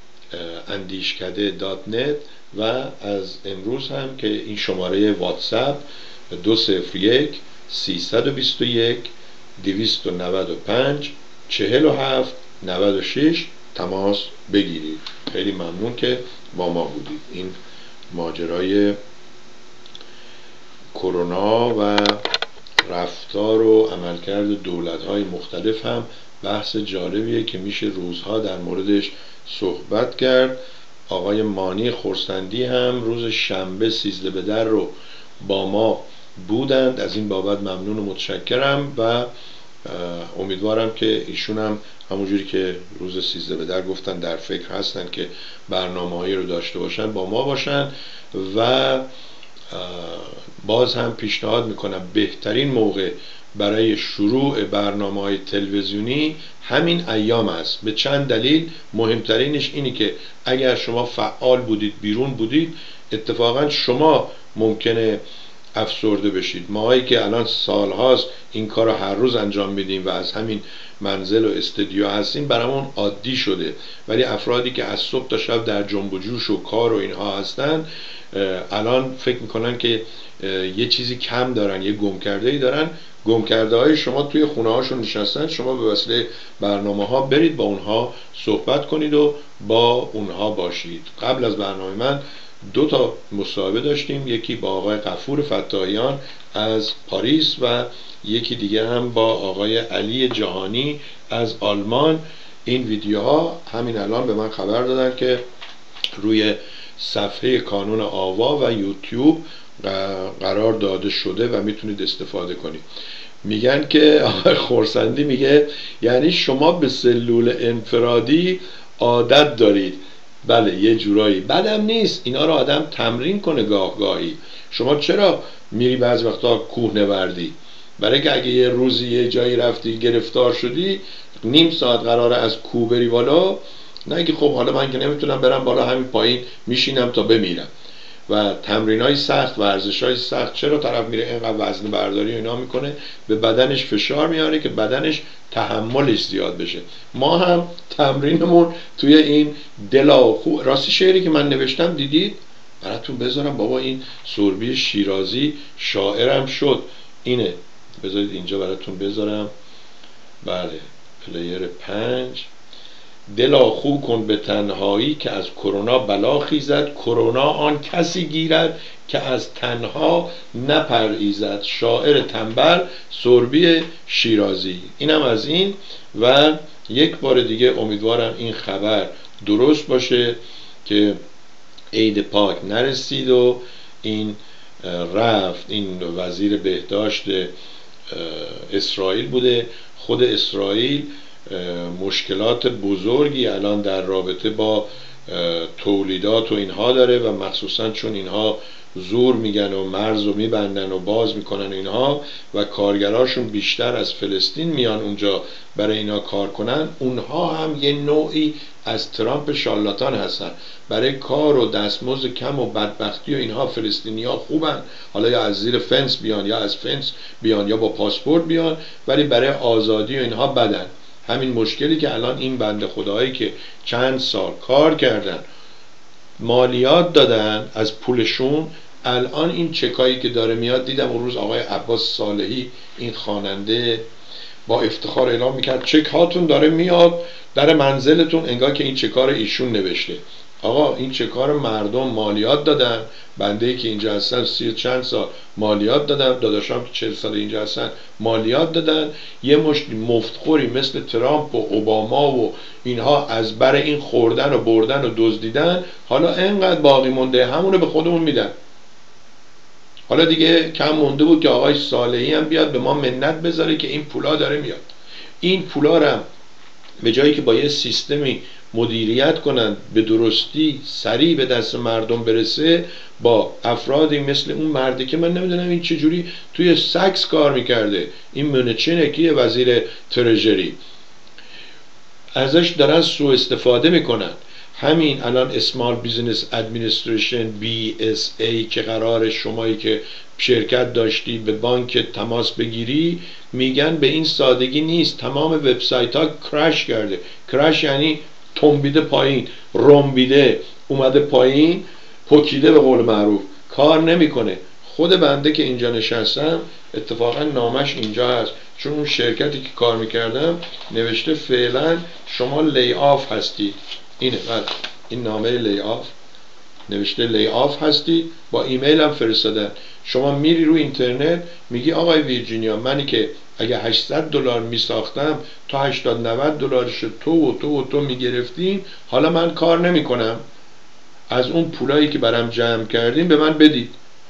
andishkade.net و از امروز هم که این شماره واتساپ 201 321 295 47 96 تماس بگیرید. خیلی ممنون که با ما بودید. این ماجرای کرونا و رفتار و عملکرد دولت‌های مختلف هم بحث جالبیه که میشه روزها در موردش صحبت کرد. آقای مانی خرسندی هم روز شنبه 13 به در رو با ما بودند. از این بابت ممنون و متشکرم و امیدوارم که ایشون هم همونجوری که روز 13 به در گفتن در فکر هستن که برنامه‌هایی رو داشته باشن، با ما باشن. و باز هم پیشنهاد میکنم بهترین موقع برای شروع برنامه‌های تلویزیونی همین ایام است. به چند دلیل. مهمترینش اینی که اگر شما فعال بودید، بیرون بودید، اتفاقا شما ممکنه افسرده بشید. ماهایی که الان سالهاست این کار رو هر روز انجام میدیم و از همین منزل و استودیو هستیم برامون عادی شده، ولی افرادی که از صبح تا شب در جنب و جوش و کار و اینها هستن الان فکر میکنن که یه چیزی کم دارن، یه گم کرده ای دارن. گم کرده های شما توی خونه هاشون نشستن. شما به وسیله برنامه ها برید با اونها صحبت کنید و با اونها باشید. قبل از برنامه من 2 تا مصاحبه داشتیم، یکی با آقای غفور فتاحیان از پاریس و یکی دیگه هم با آقای علی جهانی از آلمان. این ویدیوها همین الان به من خبر دادن که روی صفحه کانون آوا و یوتیوب قرار داده شده و میتونید استفاده کنید. میگن که آقای خرسندی میگه یعنی شما به سلول انفرادی عادت دارید. بله یه جورایی بدم نیست، اینا رو آدم تمرین کنه گاهی. شما چرا میری بعض وقتا کوهنوردی؟ برای که اگه یه روزی یه جایی رفتی گرفتار شدی، نیم ساعت قراره از کوه بری بالا، نه که خب حالا من که نمیتونم برم بالا، همین پایین میشینم تا بمیرم. و تمرینای سخت، ورزشای سخت. چرا طرف میره اینقدر وزن برداری و اینا میکنه؟ به بدنش فشار میاره که بدنش تحملش زیاد بشه. ما هم تمرینمون توی این راستی شعری که من نوشتم دیدید؟ براتون بذارم. بابا این سربی شیرازی شاعرم شد. اینه، بذارید اینجا براتون بذارم. بله، پلیر 5. دلا خو کن به تنهایی که از کرونا بلا خیزد، کرونا آن کسی گیرد که از تنها نپرهیزد. شاعر تنبل، سربی شیرازی. اینم از این. و یک بار دیگه امیدوارم این خبر درست باشه که عید پاک نرسید و این رفت. این وزیر بهداشت اسرائیل بوده. خود اسرائیل مشکلات بزرگی الان در رابطه با تولیدات و اینها داره و مخصوصا چون اینها زور میگن و مرز رو میبندن و باز میکنن اینها و کارگراشون بیشتر از فلسطین میان اونجا برای اینا کار کنن، اونها هم یه نوعی از ترامپ شالاتان هستن. برای کار و دستمزد کم و بدبختی و اینها فلسطینی ها خوبن، حالا یا از زیر فنس بیان یا از فنس بیان یا با پاسپورت بیان، ولی برای آزادی و اینها بدن. همین مشکلی که الان این بنده خدایی که چند سال کار کردن، مالیات دادن از پولشون، الان این چکایی که داره میاد، دیدم اون روز آقای عباس صالحی این خواننده با افتخار اعلام میکرد چک هاتون داره میاد در منزلتون، انگار که این چکار ایشون نوشته. آقا این چکار مردم مالیات دادن، بنده که اینجا هستن 30 چند سال مالیات دادن، داداشم که 40 سال اینجا هستن مالیات دادن. یه مشت مفتخوری مثل ترامپ و اوباما و اینها از بر این خوردن و بردن و دزدیدن، حالا انقدر باقی مونده همونو به خودمون میدن. حالا دیگه کم مونده بود که آقای صالحی هم بیاد به ما منت بذاره که این پولا داره میاد. این پولا رو به جایی که با یه سیستمی مدیریت کنند به درستی سریع به دست مردم برسه، با افرادی مثل اون مردی که من نمیدونم این چجوری توی سکس کار میکرده، این منچینکیه وزیر ترژری، ازش دارن سوء استفاده میکنن. همین الان اسمال بیزنس ادمنستریشن BSA که قرار شمایی که شرکت داشتی به بانک تماس بگیری، میگن به این سادگی نیست. تمام وبسایت ها کرش کرده. کرش یعنی تنبیده پایین، رنبیده اومده پایین، پکیده به قول معروف، کار نمیکنه. خود بنده که اینجا نشستم اتفاقا نامش اینجا هست، چون اون شرکتی که کار میکردم نوشته فعلا شما لی آف هستی. اینه بعد این نامه لی آف نوشته لی آف هستی، با ایمیل هم فرستادن. شما میری رو اینترنت میگی آقای ویرجینیا، منی که اگه $800 میساختم تا $80-90 تو و تو و تو میگرفتین، حالا من کار نمیکنم، از اون پولایی که برام جمع کردین به من بدید.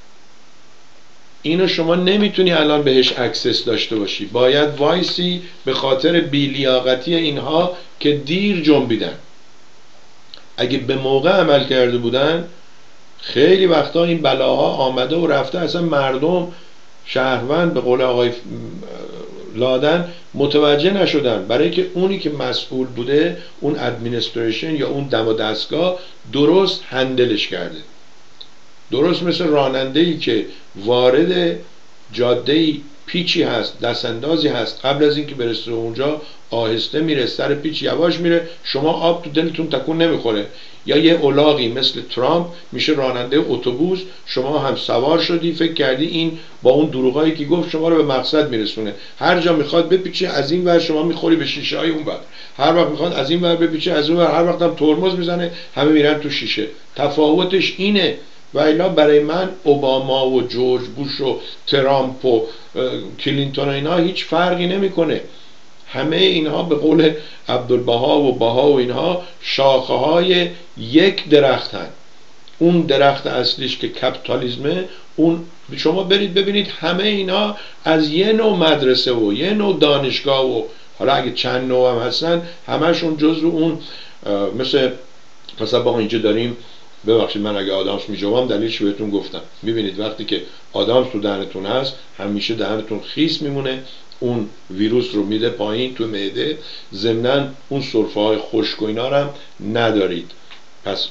اینو شما نمیتونی الان بهش اکسس داشته باشی، باید وایسی به خاطر بیلیاقتی اینها که دیر جنبیدن. اگه به موقع عمل کرده بودن خیلی وقتا این بلاها آمده و رفته، اصلا مردم شهروند به قول آقای لادن متوجه نشدن، برای که اونی که مسئول بوده، اون ادمنستریشن یا اون دم و دستگاه درست هندلش کرده. درست مثل راننده‌ای که وارد جاده‌ای پیچی هست، دستاندازی هست، قبل از اینکه برسه اونجا آهسته میره، سر پیچ یواش میره، شما آب تو دلتون تکون نمیخوره. یا یه اولاغی مثل ترامپ میشه راننده اتوبوس، شما هم سوار شدی، فکر کردی این با اون دروغایی که گفت شما رو به مقصد میرسونه، هر جا میخواد بپیچه از این ور شما میخوری به شیشه های اون ور، هر وقت میخواد از این ور بپیچه از اون ور، هر وقت هم ترمز میزنه همه میرن تو شیشه. تفاوتش اینه. و الا برای من اوباما و جورج بوش و ترامپ و کلینتون و اینا هیچ فرقی نمیکنه. همه اینها به قول عبدالبها و بها و اینها شاخه های یک درخت هن. اون درخت اصلیش که کپیتالیسمه، اون شما برید ببینید همه اینا از یه نوع مدرسه و یه نوع دانشگاه و حالا اگه چند نوع هم هستن همشون جزو اون مثلا با اینجا داریم، ببخشید من اگه آدامس میجوام دلیلش بهتون گفتم. میبینید وقتی که آدامس تو دهنتون هست همیشه دهنتون خیس میمونه، اون ویروس رو میده پایین تو معده، ضمناً اون سرفه های خشک و اینا رو هم ندارید. پس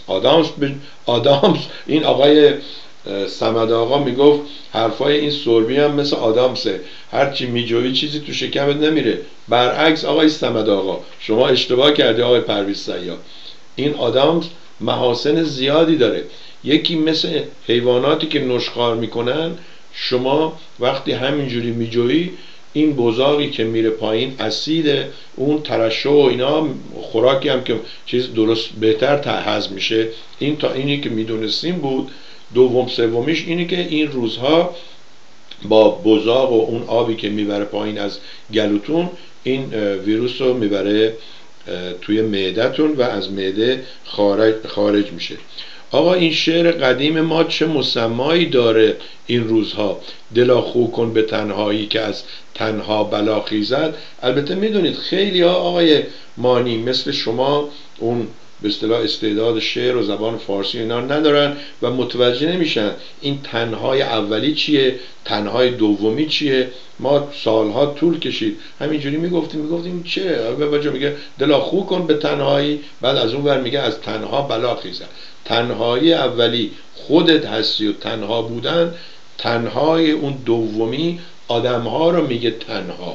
آدامس این آقای صمد آقا میگفت حرفای این سربی هم مثل آدامسه، هرچی میجوی چیزی تو شکمت نمیره. برعکس آقای صمد آقا، شما اشتباه کردی آقای پرویز سیاح. این آدامس محاسن زیادی داره. یکی مثل حیواناتی که نشخوار میکنن، شما وقتی همینجوری میجویی این بزاقی که میره پایین اسید اون ترشح و اینا، خوراکی هم که چیز درست بهتر هضم میشه. این تا اینی که میدونستیم بود. دوم سومیش اینه که این روزها با بزاق و اون آبی که میبره پایین از گلوتون، این ویروس رو میبره توی معدتون و از معده خارج میشه. آقا این شعر قدیم ما چه مسمایی داره این روزها، دلا خو کن به تنهایی که از تنها بلا خیزد. البته میدونید خیلی ها آقای مانی مثل شما اون به اصطلاح استعداد شعر و زبان فارسی اینا ندارن و متوجه نمیشن این تنهای اولی چیه، تنهای دومی چیه. ما سالها طول کشید همینجوری میگفتیم چه بابا میگه دلا خو کن به تنهایی، بعد از اون ور میگه از تنها بلا خیزد. تنهایی اولی خودت هستی و تنها بودن، تنهای اون دومی آدمها رو میگه تنها.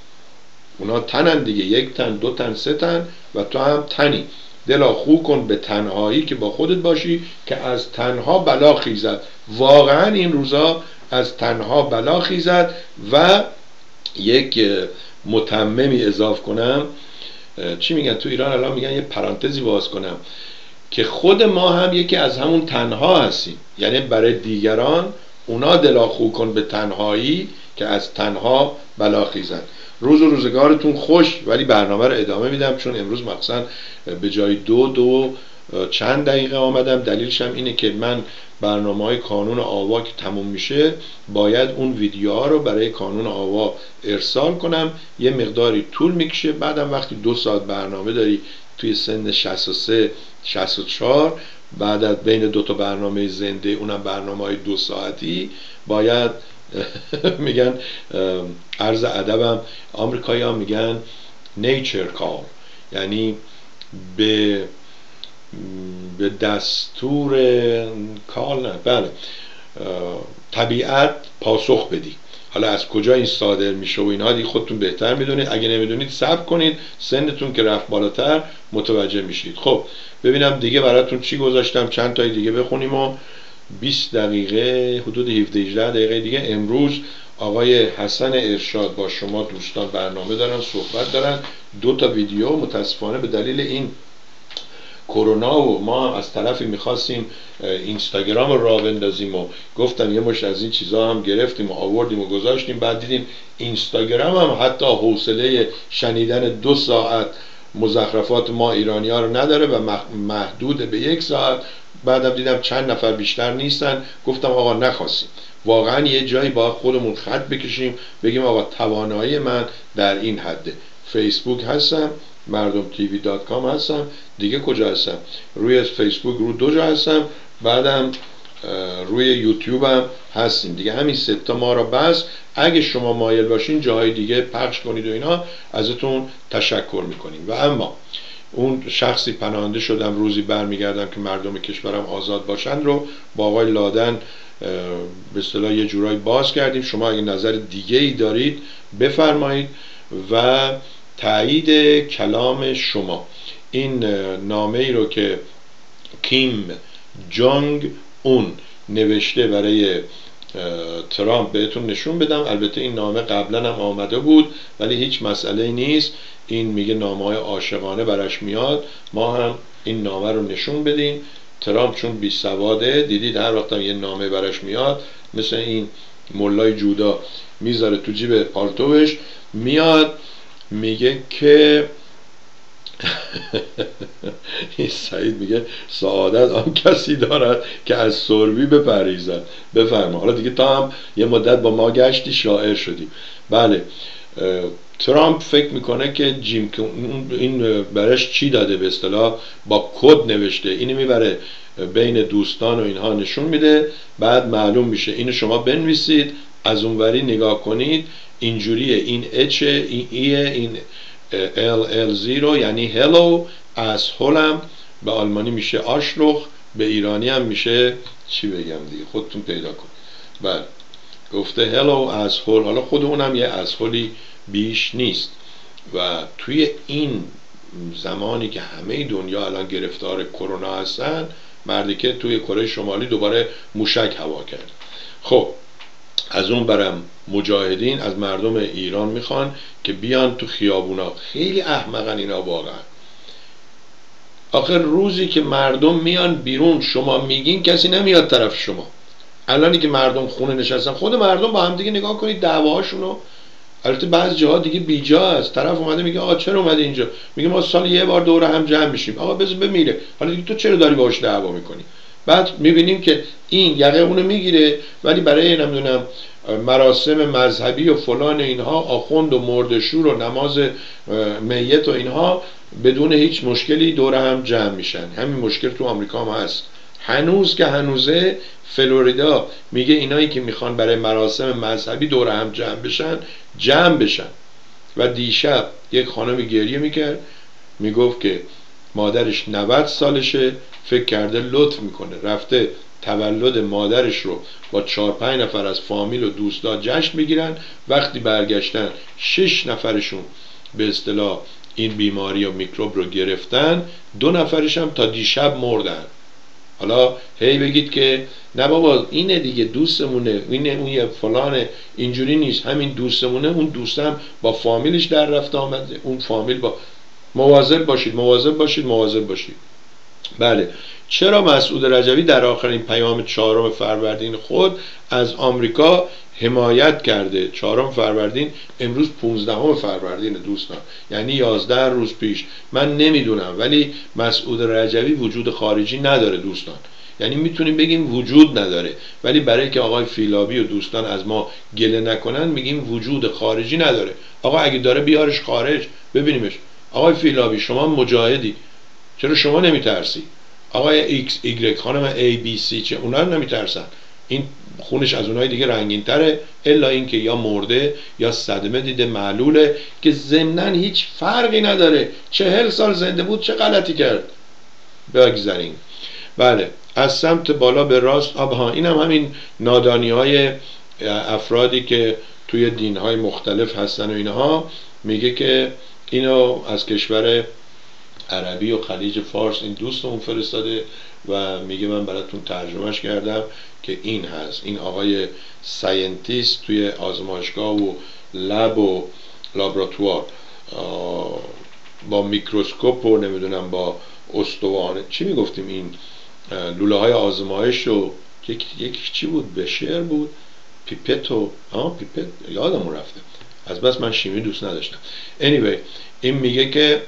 اونا تنن دیگه، یک تن، دو تن، سه تن و تو هم تنی. دلا خو کن به تنهایی که با خودت باشی که از تنها بلا خیزد. واقعا این روزا از تنها بلا خیزد. و یک متممی اضاف کنم، چی میگن تو ایران الان میگن یه پرانتزی باز کنم، که خود ما هم یکی از همون تنها هستیم. یعنی برای دیگران اونا دلا خو کن به تنهایی که از تنها بلا خیزد. روز و روزگارتون خوش. ولی برنامه رو ادامه میدم چون امروز مخصوصا به جای دو چند دقیقه آمدم. دلیلش هم اینه که من برنامه‌های کانون آوا که تموم میشه باید اون ویدیوها رو برای کانون آوا ارسال کنم. یه مقداری طول میکشه. بعدم وقتی 2 ساعت برنامه داری توی سن 63 64، بعد از بین 2 تا برنامه زنده اونم برنامه‌های 2 ساعتی، باید میگن عرض ادبم آمریکایی ها میگن نیچر کال، یعنی به دستور کال، نه بله، طبیعت پاسخ بدی. حالا از کجا این صادر میشه و اینها دیگه خودتون بهتر میدونید. اگه نمیدونید صبر کنید، سنتون که رفت بالاتر متوجه میشید. خب ببینم دیگه براتون چی گذاشتم، چند تای دیگه بخونیم و 20 دقیقه، حدود 17-18 دقیقه دیگه امروز آقای حسن ارشاد با شما دوستان برنامه دارن، صحبت دارن. 2 تا ویدیو متاسفانه به دلیل این کرونا و ما هم از طرفی میخواستیم اینستاگرام رو راه بندازیم و گفتم یه مشت از این چیزا هم گرفتیم و آوردیم و گذاشتیم. بعد دیدیم اینستاگرام هم حتی حوصله شنیدن 2 ساعت مزخرفات ما ایرانی ها رو نداره و محدود به 1 ساعت. بعدم دیدم چند نفر بیشتر نیستن، گفتم آقا نخواستیم. واقعا یه جایی باید خودمون خط بکشیم، بگیم آقا توانایی من در این حده. فیسبوک هستم، mardomtv.com هستم، دیگه کجا هستم؟ روی فیسبوک رو 2 جا هستم، بعدم روی یوتیوب هم هستیم دیگه. همین 3 تا ما رو بس. اگه شما مایل باشین جاهای دیگه پخش کنید و اینا، ازتون تشکر میکنیم. و اما اون شخصی پناهنده شدم روزی برمیگردم که مردم کشورم آزاد باشن رو با آقای لادن به اصطلاح یه جورایی باز کردیم. شما اگه نظر دیگه ای دارید بفرمایید و تایید کلام شما. این نامه ای رو که کیم جونگ اون نوشته برای ترامپ بهتون نشون بدم. البته این نامه قبلا هم آمده بود ولی هیچ مسئله نیست. این میگه نامه های عاشقانه برش میاد، ما هم این نامه رو نشون بدیم. ترامپ چون بی سواده، دیدید هر وقت یه نامه برش میاد مثل این مولای جودا میذاره تو جیب پالتوش، میاد میگه که این سعید میگه سعادت آن کسی دارد که از سربی بپریزد. بفرما. حالا دیگه تا هم یه مدت با ما گشتی شاعر شدیم. بله، ترامپ فکر میکنه که این برش چی داده، به اصطلاح با کد نوشته، اینو میبره بین دوستان و اینها نشون میده، بعد معلوم میشه. اینو شما بنویسید، از اونوری نگاه کنید، اینجوریه، این اچ، این ایه، این LL0 یعنی هلو، از هولم به آلمانی میشه آشلوخ، به ایرانی هم میشه چی بگم دیگه، خودتون پیدا کن. بله گفته هلو اسهول، حالا خود اونم یه اسهولی بیش نیست. و توی این زمانی که همه دنیا الان گرفتار کرونا هستن، مردی که توی کره شمالی دوباره موشک هوا کرد. خب از اون برم مجاهدین از مردم ایران میخوان که بیان تو خیابونا. خیلی احمقن اینا واقعا. آخر روزی که مردم میان بیرون شما میگین کسی نمیاد طرف شما. الانی که مردم خونه نشستن، خود مردم با هم دیگه نگاه کنید دعواشونو. البته بعضی جاها دیگه بیجا است، طرف اومده میگه آقا چرا اومده اینجا؟ میگه ما سال یه بار دوره هم جمع میشیم. آقا بذار بمیره. حالا دیگه تو چرا داری باهاش دعوا میکنی؟ بعد میبینیم که این یقه اونو میگیره، ولی برای نمیدونم مراسم مذهبی و فلان اینها، آخوند و مردشور و نماز میت و اینها، بدون هیچ مشکلی دور هم جمع میشن. همین مشکل تو آمریکا هم هست هنوز که هنوزه. فلوریدا میگه اینایی که میخوان برای مراسم مذهبی دور هم جمع بشن. و دیشب یک خانم گریه میکرد، میگفت که مادرش 90 سالشه، فکر کرده لطف میکنه، رفته تولد مادرش رو با 4-5 نفر از فامیل و دوستا جشن میگیرن. وقتی برگشتن 6 نفرشون به اصطلاح این بیماری و میکروب رو گرفتن، 2 نفرش هم تا دیشب مردن. حالا هی بگید که نه بابا اینه دیگه دوستمونه، اینه اون یه فلانه، اینجوری نیست، همین دوستمونه، اون دوستم با فامیلش در رفته آمده، اون فامیل با مواظب باشید. بله چرا مسعود رجوی در آخرین پیام 4 فروردین خود از آمریکا حمایت کرده؟ 4 فروردین امروز 15 فروردین دوستان، یعنی 11 روز پیش. من نمیدونم ولی مسعود رجوی وجود خارجی نداره دوستان، یعنی میتونیم بگیم وجود نداره، ولی برای که آقای فیلابی و دوستان از ما گله نکنن میگیم وجود خارجی نداره. آقا اگه داره بیارش خارج ببینیمش. آقای فیلابی شما مجاهدی، چرا شما نمیترسی؟ آقای ایکس ایگرگ خانم ای بی سی چه اونا نمیترسن؟ این خونش از اونای دیگه رنگین تره، الا اینکه یا مرده یا صدمه دیده معلوله که ضمناً هیچ فرقی نداره. 40 سال زنده بود چه غلطی کرد؟ بگذاریم. بله از سمت بالا به راست. این هم همین نادانی های افرادی که توی دین های مختلف هستن و اینها. میگه که اینو از کشور عربی و خلیج فارس این دوستمون فرستاده و میگه من براتون ترجمهش کردم که این هست. این آقای ساینتیست توی آزمایشگاه و لب و لابراتوار با میکروسکوپ و نمیدونم با استوانه چی میگفتیم این لوله های آزمایش و یک چی بود، بشر بود، پیپت و پیپت یادمون رفته، از بس من شیمی دوست نداشتم. anyway این میگه که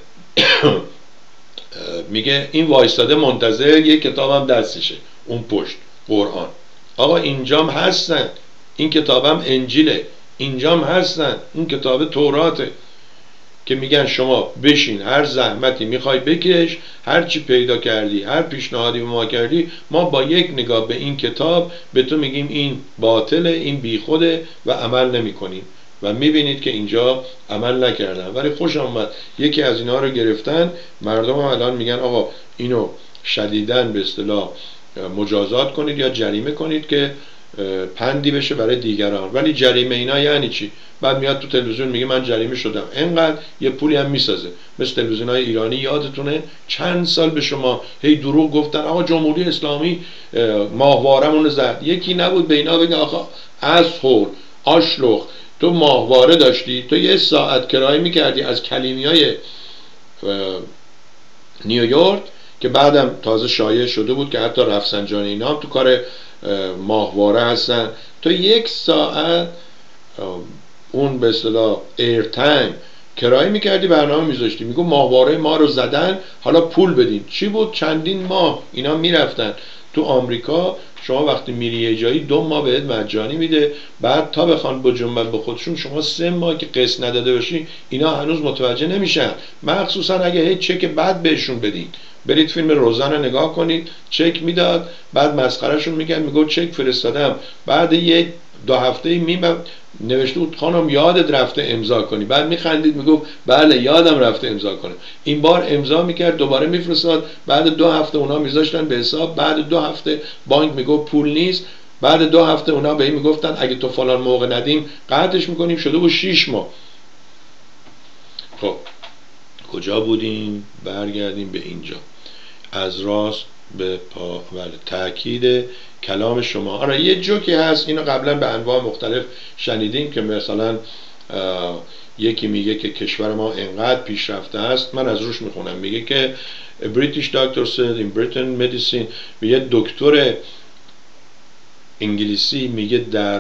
میگه این وایستاده منتظر یک کتابم دستشه اون پشت قرآن. آقا اینجام هستن، این کتابم انجیله، اینجام هستن، اون کتاب توراته که میگن شما بشین هر زحمتی میخوای بکش، هر چی پیدا کردی، هر پیشنهادی به ما کردی، ما با یک نگاه به این کتاب به تو میگیم این باطله، این بیخوده و عمل نمی کنیم. و میبینید که اینجا عمل نکردن. ولی خوش آمد یکی از اینا رو گرفتن. مردم هم الان میگن آقا اینو شدیداً به اصطلاح مجازات کنید یا جریمه کنید که پندی بشه برای دیگران. ولی جریمه اینا یعنی چی؟ بعد میاد تو تلویزیون میگه من جریمه شدم، اینقدر یه پولی هم میسازه. مثل تلویزیون‌های ایرانی یادتونه چند سال به شما هی دروغ گفتن آقا جمهوری اسلامی ماهوارمون زد. یکی نبود به اینا بگه آقا اسهول آشلوخ تو ماهواره داشتی، تو 1 ساعت کرایه میکردی از کلیمیای نیویورک که بعدم تازه شایع شده بود که حتی رفسنجانی اینا هم تو کار ماهواره هستن. تو 1 ساعت اون به اصطلاح ایرتایم کرایه میکردی، برنامه میذاشتی، میگو ماهواره ما رو زدن حالا پول بدین. چی بود؟ چندین ماه اینا میرفتن. تو آمریکا شما وقتی میری یه جایی 2 ماه بهت مجانی میده، بعد تا بخوان بجنبن به خودشون شما 3 ماه که قسط نداده باشی اینا هنوز متوجه نمیشن، مخصوصا اگه هیچ چک بعد بهشون بدین. برید فیلم روزن رو نگاه کنید، چک میداد بعد مسخرهشون میگن میگو چک فرستادم، بعد 1-2 هفته نوشته بود خانم یادت رفته امضا کنی. بعد میخندید میگفت بله یادم رفته امضا کنم. این بار امضا میکرد دوباره میفرستاد. بعد 2 هفته اونا میذاشتن به حساب. بعد 2 هفته بانک میگفت پول نیست. بعد 2 هفته اونا به این میگفتن اگه تو فلان موقع ندیم قطعش میکنیم. شده بود 6 ماه. خب کجا بودیم؟ برگردیم به اینجا. از راست به پا. بله تأکید کلام شما. آره یه جوکی هست اینو قبلا به انواع مختلف شنیدیم که مثلا یکی میگه که کشور ما انقدر پیشرفته است. من از روش میخونم. میگه که a British doctor said in Britain medicine. یه دکتر انگلیسی میگه در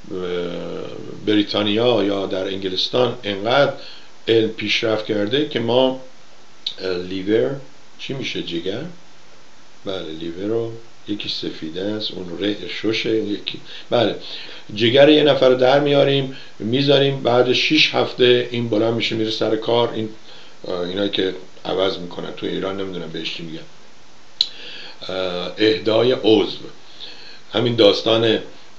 بریتانیا یا در انگلستان انقدر علم پیشرفت کرده که ما لیور چی میشه؟ جگر. بله لیور رو یکی سفیده است اون ششه یکی. بله جگر یه نفر رو در میاریم میذاریم بعد 6 هفته این بلند میشه میره سر کار. اینایی که عوض میکنن تو ایران نمیدونم بهش چی میگن، اهدای عضو. همین داستان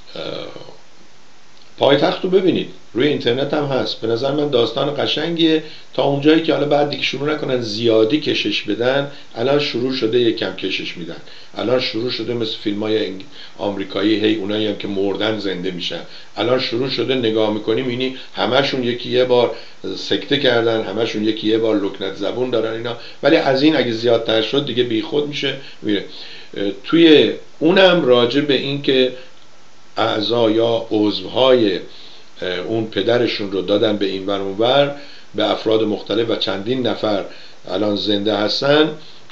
پایتخت رو ببینید روی اینترنت هم هست. به نظر من داستان قشنگیه تا اونجایی که حالا بعد دیگه شروع نکنن زیادی کشش بدن. الان شروع شده یکم کشش میدن. الان شروع شده مثل فیلم‌های آمریکایی هی اونایی هم که مردن زنده میشن. الان شروع شده نگاه میکنیم اینی همشون یکی یه بار سکته کردن، همشون یکی یه بار لکنت زبون دارن اینا. ولی از این اگه زیادتر شد دیگه بیخود میشه میره. توی اونم راجع به این که اعضا یا عضوهای اون پدرشون رو دادن به این ور اون ور به افراد مختلف و چندین نفر الان زنده هستن.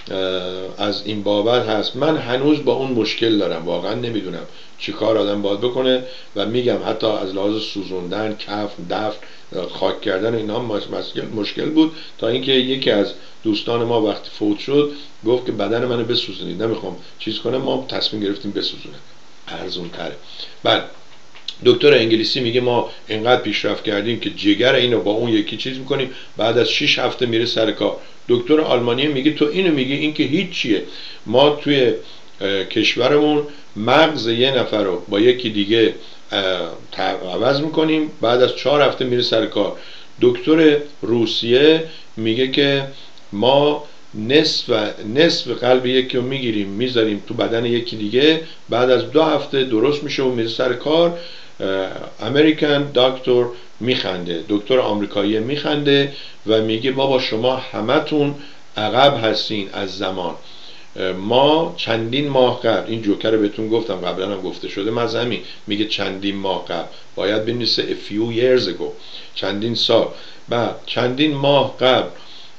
از این بابت هست. من هنوز با اون مشکل دارم. واقعا نمیدونم چی کار آدم باید بکنه و میگم حتی از لحاظ سوزوندن، کفن، دفن، خاک کردن اینا مشکل بود تا اینکه یکی از دوستان ما وقتی فوت شد گفت که بدن منو بسوزونید، نمیخوام چیز کنم. ما تصمیم گرفتیم بسوزونه، ارزون تره. بعد دکتر انگلیسی میگه ما اینقدر پیشرفت کردیم که جگر اینو با اون یکی چیز میکنیم بعد از 6 هفته میره سر کار. دکتر آلمانی میگه تو اینو میگی این که هیچ چیه. ما توی کشورمون مغز یه نفر رو با یکی دیگه عوض میکنیم بعد از 4 هفته میره سر کار. دکتر روسیه میگه که ما نصف قلب یکی رو میگیریم میذاریم تو بدن یکی دیگه بعد از 2 هفته درست میشه و میره سر کار. امریکن دکتر میخنده، دکتر آمریکایی میخنده و میگه بابا شما همتون عقب هستین از زمان. ما چندین ماه قبل، این جوکر رو بهتون گفتم قبلا هم گفته شده، مذهمی میگه چندین ماه قبل، باید بنویسه a few years ago، چندین سال. بعد چندین ماه قبل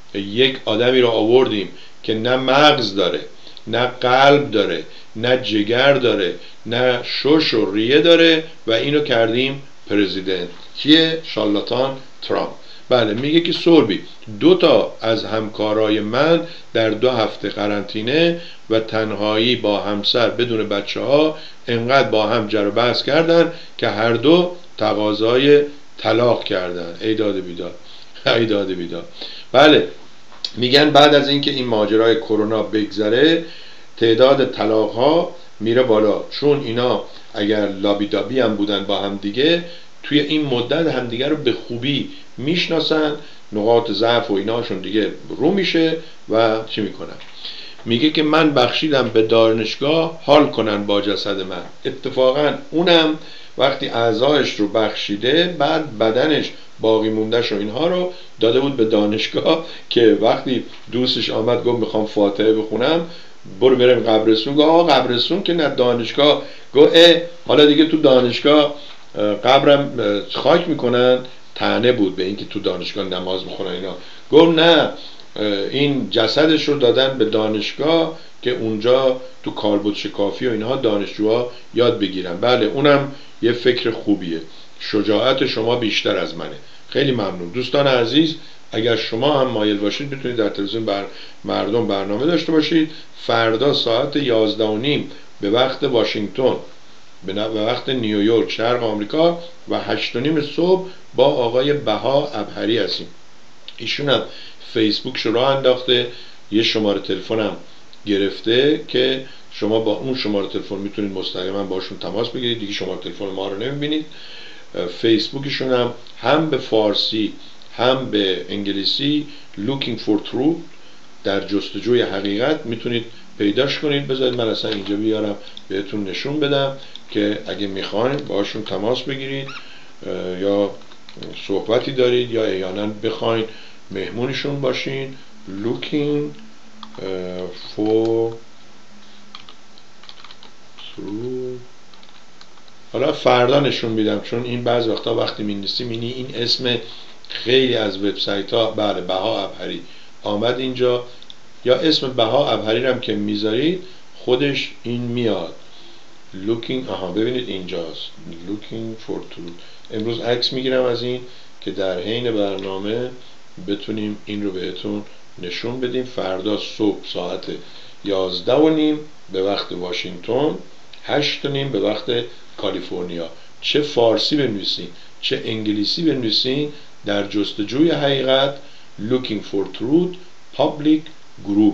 یک آدمی رو آوردیم که نه مغز داره، نه قلب داره، نه جگر داره، نه شش و ریه داره و اینو کردیم پرزیدنت. کیه؟ شارلاتان ترامپ. بله میگه که سوربی 2 تا از همکارای من در 2 هفته قرنطینه و تنهایی با همسر بدون بچه ها انقدر با هم جر و بحث کردن که هر دو تقاضای طلاق کردن. ای داد بیداد، ای داد بیداد. بله میگن بعد از اینکه این ماجرای کرونا بگذره تعداد طلاق ها میره بالا، چون اینا اگر لابیدابی هم بودن با هم دیگه توی این مدت همدیگه رو به خوبی میشناسن، نقاط ضعف و ایناشون دیگه رو میشه و چی میکنن. میگه که من بخشیدم به دانشگاه حال کنن با جسد من. اتفاقا اونم وقتی اعضایش رو بخشیده بعد بدنش باقی موندهش و اینها رو داده بود به دانشگاه که وقتی دوستش آمد گفت میخوام فاتحه بخونم برو بریم قبرستون، گفت آقا قبرستون که نه دانشگاه. گفت حالا دیگه تو دانشگاه قبرم خاک میکنن. طعنه بود به اینکه تو دانشگاه نماز میخونن اینا. گفت نه این جسدش رو دادن به دانشگاه که اونجا تو کالبد شکافی و اینها دانشجوها یاد بگیرن. بله اونم یه فکر خوبیه. شجاعت شما بیشتر از منه. خیلی ممنون دوستان عزیز. اگر شما هم مایل باشید میتونید در تلویزیون مردم برنامه داشته باشید. فردا ساعت 11:30 به وقت واشنگتن، به وقت نیویورک شرق آمریکا و 8:30 صبح با آقای بها ابهری هستیم. ایشون هم فیسبوکش رو راه انداخته، یه شماره تلفن هم گرفته که شما با اون شماره تلفن میتونید مستقیما باشون تماس بگیرید. دیگه شماره تلفن ما رو نمیبینید. فیسبوکشون هم به فارسی هم به انگلیسی Looking for Truth، در جستجوی حقیقت میتونید پیداش کنید. بذارید من اصلا اینجا بیارم بهتون نشون بدم که اگه میخواین باشون تماس بگیرید یا صحبتی دارید یا احیانا بخواین مهمونشون باشین. Looking for Truth. حالا فردا نشون میدم، چون این بعض وقتا وقتی می‌نویسیم این اسم خیلی از وبسایت ها، بله بها ابهری آمد اینجا، یا اسم بها ابهری هم که میذارید خودش این میاد. Looking، ببینید اینجاست Looking for Truth. امروز عکس میگیرم از این که در حین برنامه بتونیم این رو بهتون نشون بدیم. فردا صبح ساعت 11:30 به وقت واشنگتن، 8:30 به وقت کالیفرنیا. چه فارسی بنویسین چه انگلیسی بنویسین، در جستجوی حقیقت Looking for Truth Public Group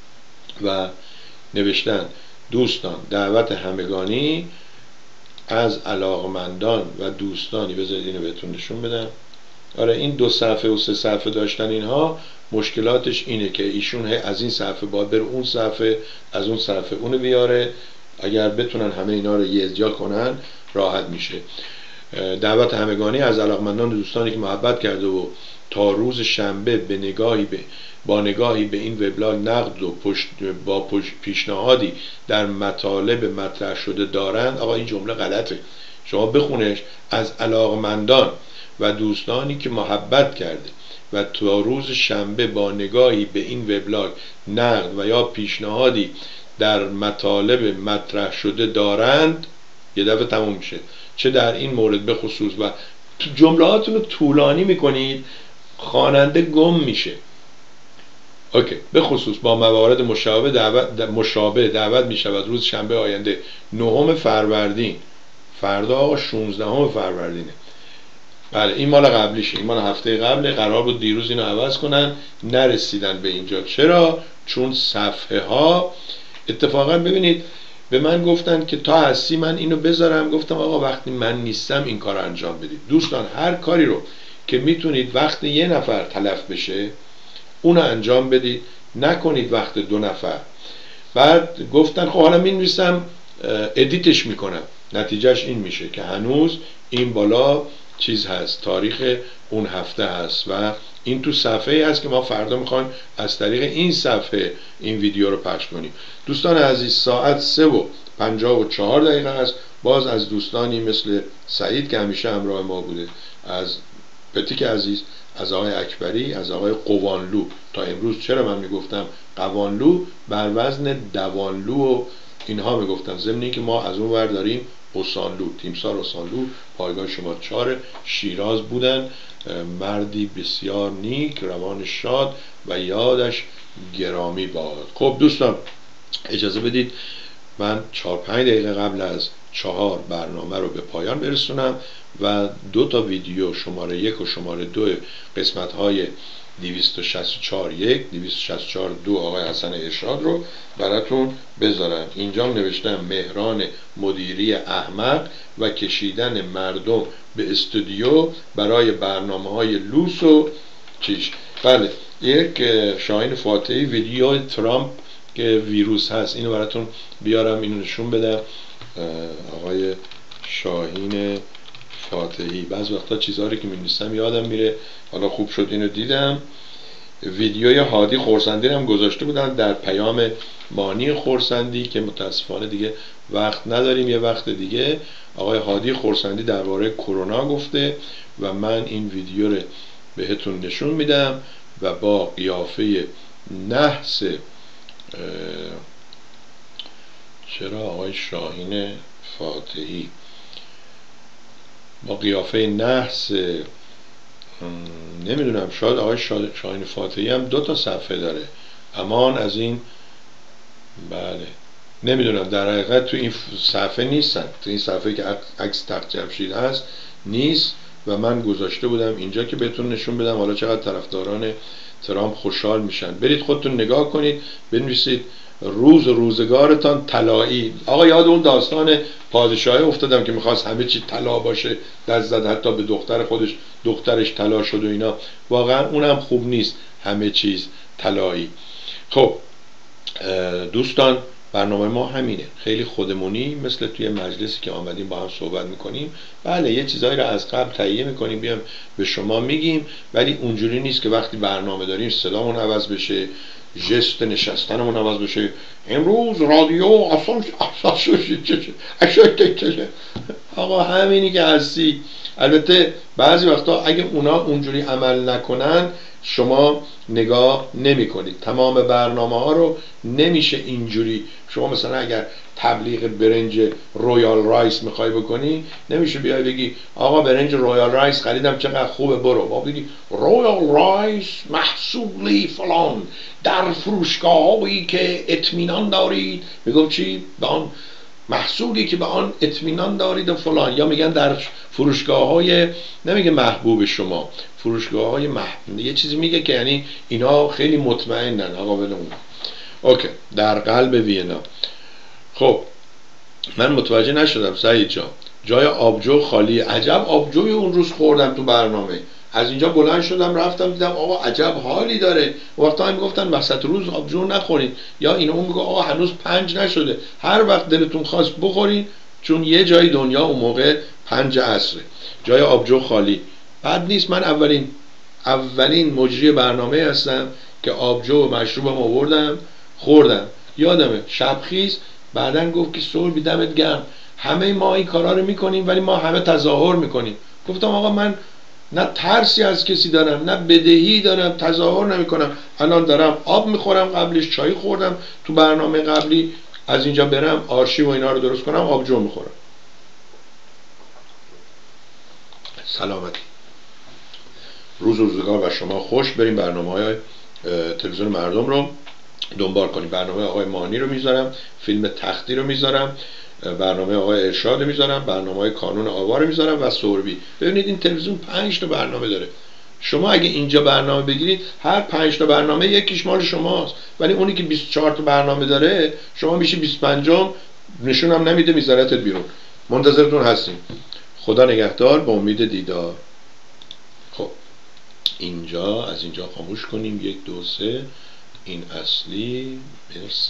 و نوشتن دوستان دعوت همگانی از علاقمندان و دوستانی. بذارید اینو بهتون نشون بدم. آره این 2 صفحه و 3 صفحه داشتن اینها مشکلاتش اینه که ایشون از این صفحه باید بره اون صفحه، از اون صفحه اونو بیاره. اگر بتونن همه اینا رو یه جا کنن راحت میشه. دعوت همگانی از علاقمندان و دوستانی که محبت کرده و تا روز شنبه با نگاهی به این وبلاگ نقد و پیشنهادی در مطالب مطرح شده دارند. آقا این جمله غلطه، شما بخونش. از علاقمندان و دوستانی که محبت کرده و تا روز شنبه با نگاهی به این وبلاگ نقد و یا پیشنهادی در مطالب مطرح شده دارند، یه دفعه تموم میشه. چه در این مورد به خصوص و جملهاتون رو طولانی میکنید خواننده گم میشه. اوکی. به خصوص با موارد مشابه دعوت میشود روز شنبه آینده 9 فروردین. فردا 16 فروردینه. بله این مال قبلیشه، این مال هفته قبله. قرار بود دیروز اینو عوض کنن، نرسیدن به اینجا. چرا؟ چون صفحه ها اتفاقا ببینید به من گفتن که تا هستی من اینو بذارم. گفتم آقا وقتی من نیستم این کار انجام بدید. دوستان هر کاری رو که میتونید وقت یه نفر تلف بشه اونو انجام بدید، نکنید وقت 2 نفر. بعد گفتن خب حالا می‌نویسم ادیتش میکنم. نتیجهش این میشه که هنوز این بالا چیز هست، تاریخ اون هفته هست و این تو صفحه هست که ما فردا میخوایم از طریق این صفحه این ویدیو رو پخش کنیم. دوستان عزیز ساعت 3:54 است. باز از دوستانی مثل سعید که همیشه همراه ما بوده، از پتیک عزیز، از آقای اکبری، از آقای قوانلو تا امروز. چرا من میگفتم قوانلو؟ بر وزن دوانلو و اینها میگفتن. ضمن که ما از اون ور داریم اوسانلو، تیمسار اوسانلو، پایگاه شماره 4 شیراز بودن. مردی بسیار نیک، روان شاد و یادش گرامی باد. خب دوستان اجازه بدید من 4-5 دقیقه قبل از 4 برنامه رو به پایان برسونم و 2 تا ویدیو شماره 1 و شماره 2 قسمت های 264-1 264-2 آقای حسن ارشاد رو براتون بذارم. اینجا نوشتم مهران مدیری احمق و کشیدن مردم به استودیو برای برنامه‌های لوس و چیش. بله یک شاهین فاتحی ویدیو ترامپ که ویروس هست اینو براتون بیارم، اینو نشون بدم. آقای شاهین فاتحی بعض وقتا چیزهایی که می‌نویسم یادم میره. حالا خوب شد اینو دیدم. ویدیوی هادی خورسندی هم گذاشته بودن در پیام مانی خورسندی که متاسفانه دیگه وقت نداریم. یه وقت دیگه آقای هادی خورسندی درباره کرونا گفته و من این ویدیو رو بهتون نشون میدم و با قیافه نحس چرا آقای شاهین فاتحی با قیافه نحس نمیدونم، شاید آقای شاهین فاتحی هم 2 تا صفحه داره، امان از این. بله نمیدونم، در حقیقت تو این صفحه نیستن، تو این صفحه که عکس تخت جمشید هست نیست و من گذاشته بودم اینجا که بهتون نشون بدم. حالا چقدر طرفداران ترامپ خوشحال میشن. برید خودتون نگاه کنید، بنویسید روزگارتان طلایی. آقا یاد اون داستان پادشاهی افتادم که میخواست همه چی طلا باشه، دست زد حتی به دختر خودش، دخترش طلا شد و اینا. واقعا اونم خوب نیست همه چیز طلایی. خب دوستان برنامه ما همینه، خیلی خودمونی، مثل توی مجلسی که آمدیم با هم صحبت میکنیم. بله یه چیزایی رو از قبل تهیه میکنیم بیام به شما میگیم، ولی اونجوری نیست که وقتی برنامه داریم صدامون عوض بشه، ژست نشستنمون عوض بشه. امروز رادیو آقا همینی که هستی. البته بعضی وقتا اگه اونا اونجوری عمل نکنن شما نگاه نمی کنید. تمام برنامه ها رو نمیشه اینجوری. شما مثلا اگر تبلیغ برنج رویال رایس میخوای بکنی، نمیشه بیای بگی آقا برنج رویال رایس خریدم چقدر خوبه، برو با بگی رویال رایس محصولی فلان در فروشگاه هایی که اطمینان دارید. میگم چی؟ به آن محصولی که به آن اطمینان دارید و فلان. یا میگن در فروشگاه های، نمیگه محبوب شما، فروشگاه های یه چیزی میگه که یعنی اینا خیلی مطمئنن. آقا بله اون اوکی در قلب وینا. خب من متوجه نشدم سعید جان، جای آبجو خالی. عجب آبجوی اون روز خوردم تو برنامه، از اینجا بلند شدم رفتم دیدم آقا عجب حالی داره. وقتا هم میگفتن وسط روز آبجو نخورید، یا اینو اون میگه آقا هنوز 5 نشده، هر وقت دلتون خواست بخورین، چون یه جای دنیا اون موقع 5 عصره. جای آبجو خالی بد نیست. من اولین مجری برنامه هستم که آبجو و مشروبم آوردم خوردم. یادمه شبخیز بعدن گفت که سربی دمت گرم، همه ما این کارا رو میکنیم ولی ما همه تظاهر میکنیم. گفتم آقا من نه ترسی از کسی دارم نه بدهی دارم، تظاهر نمی کنم. الان دارم آب میخورم، قبلش چای خوردم تو برنامه قبلی، از اینجا برم آرشیو و اینا رو درست کنم آبجو میخورم. سلامتی، روزگار و شما خوش. بریم برنامه‌های تلویزیون مردم رو دنبال کنیم. برنامه آقای مانی رو میذارم، فیلم تختی رو میذارم، برنامه آقای ارشاد رو میذارم، برنامه کانون آوا رو میذارم و سوربی. ببینید این تلویزیون 5 تا برنامه داره. شما اگه اینجا برنامه بگیرید هر 5 تا برنامه یکیش مال شماست، ولی اونی که 24 تا برنامه داره شما میشی 25م، نشونم نمیده میذارتت بیرون. منتظرتون هستیم. خدا نگهدار، با امید دیدار. خب اینجا از اینجا خاموش کنیم. 1 2 3 این اصلی. مرسی.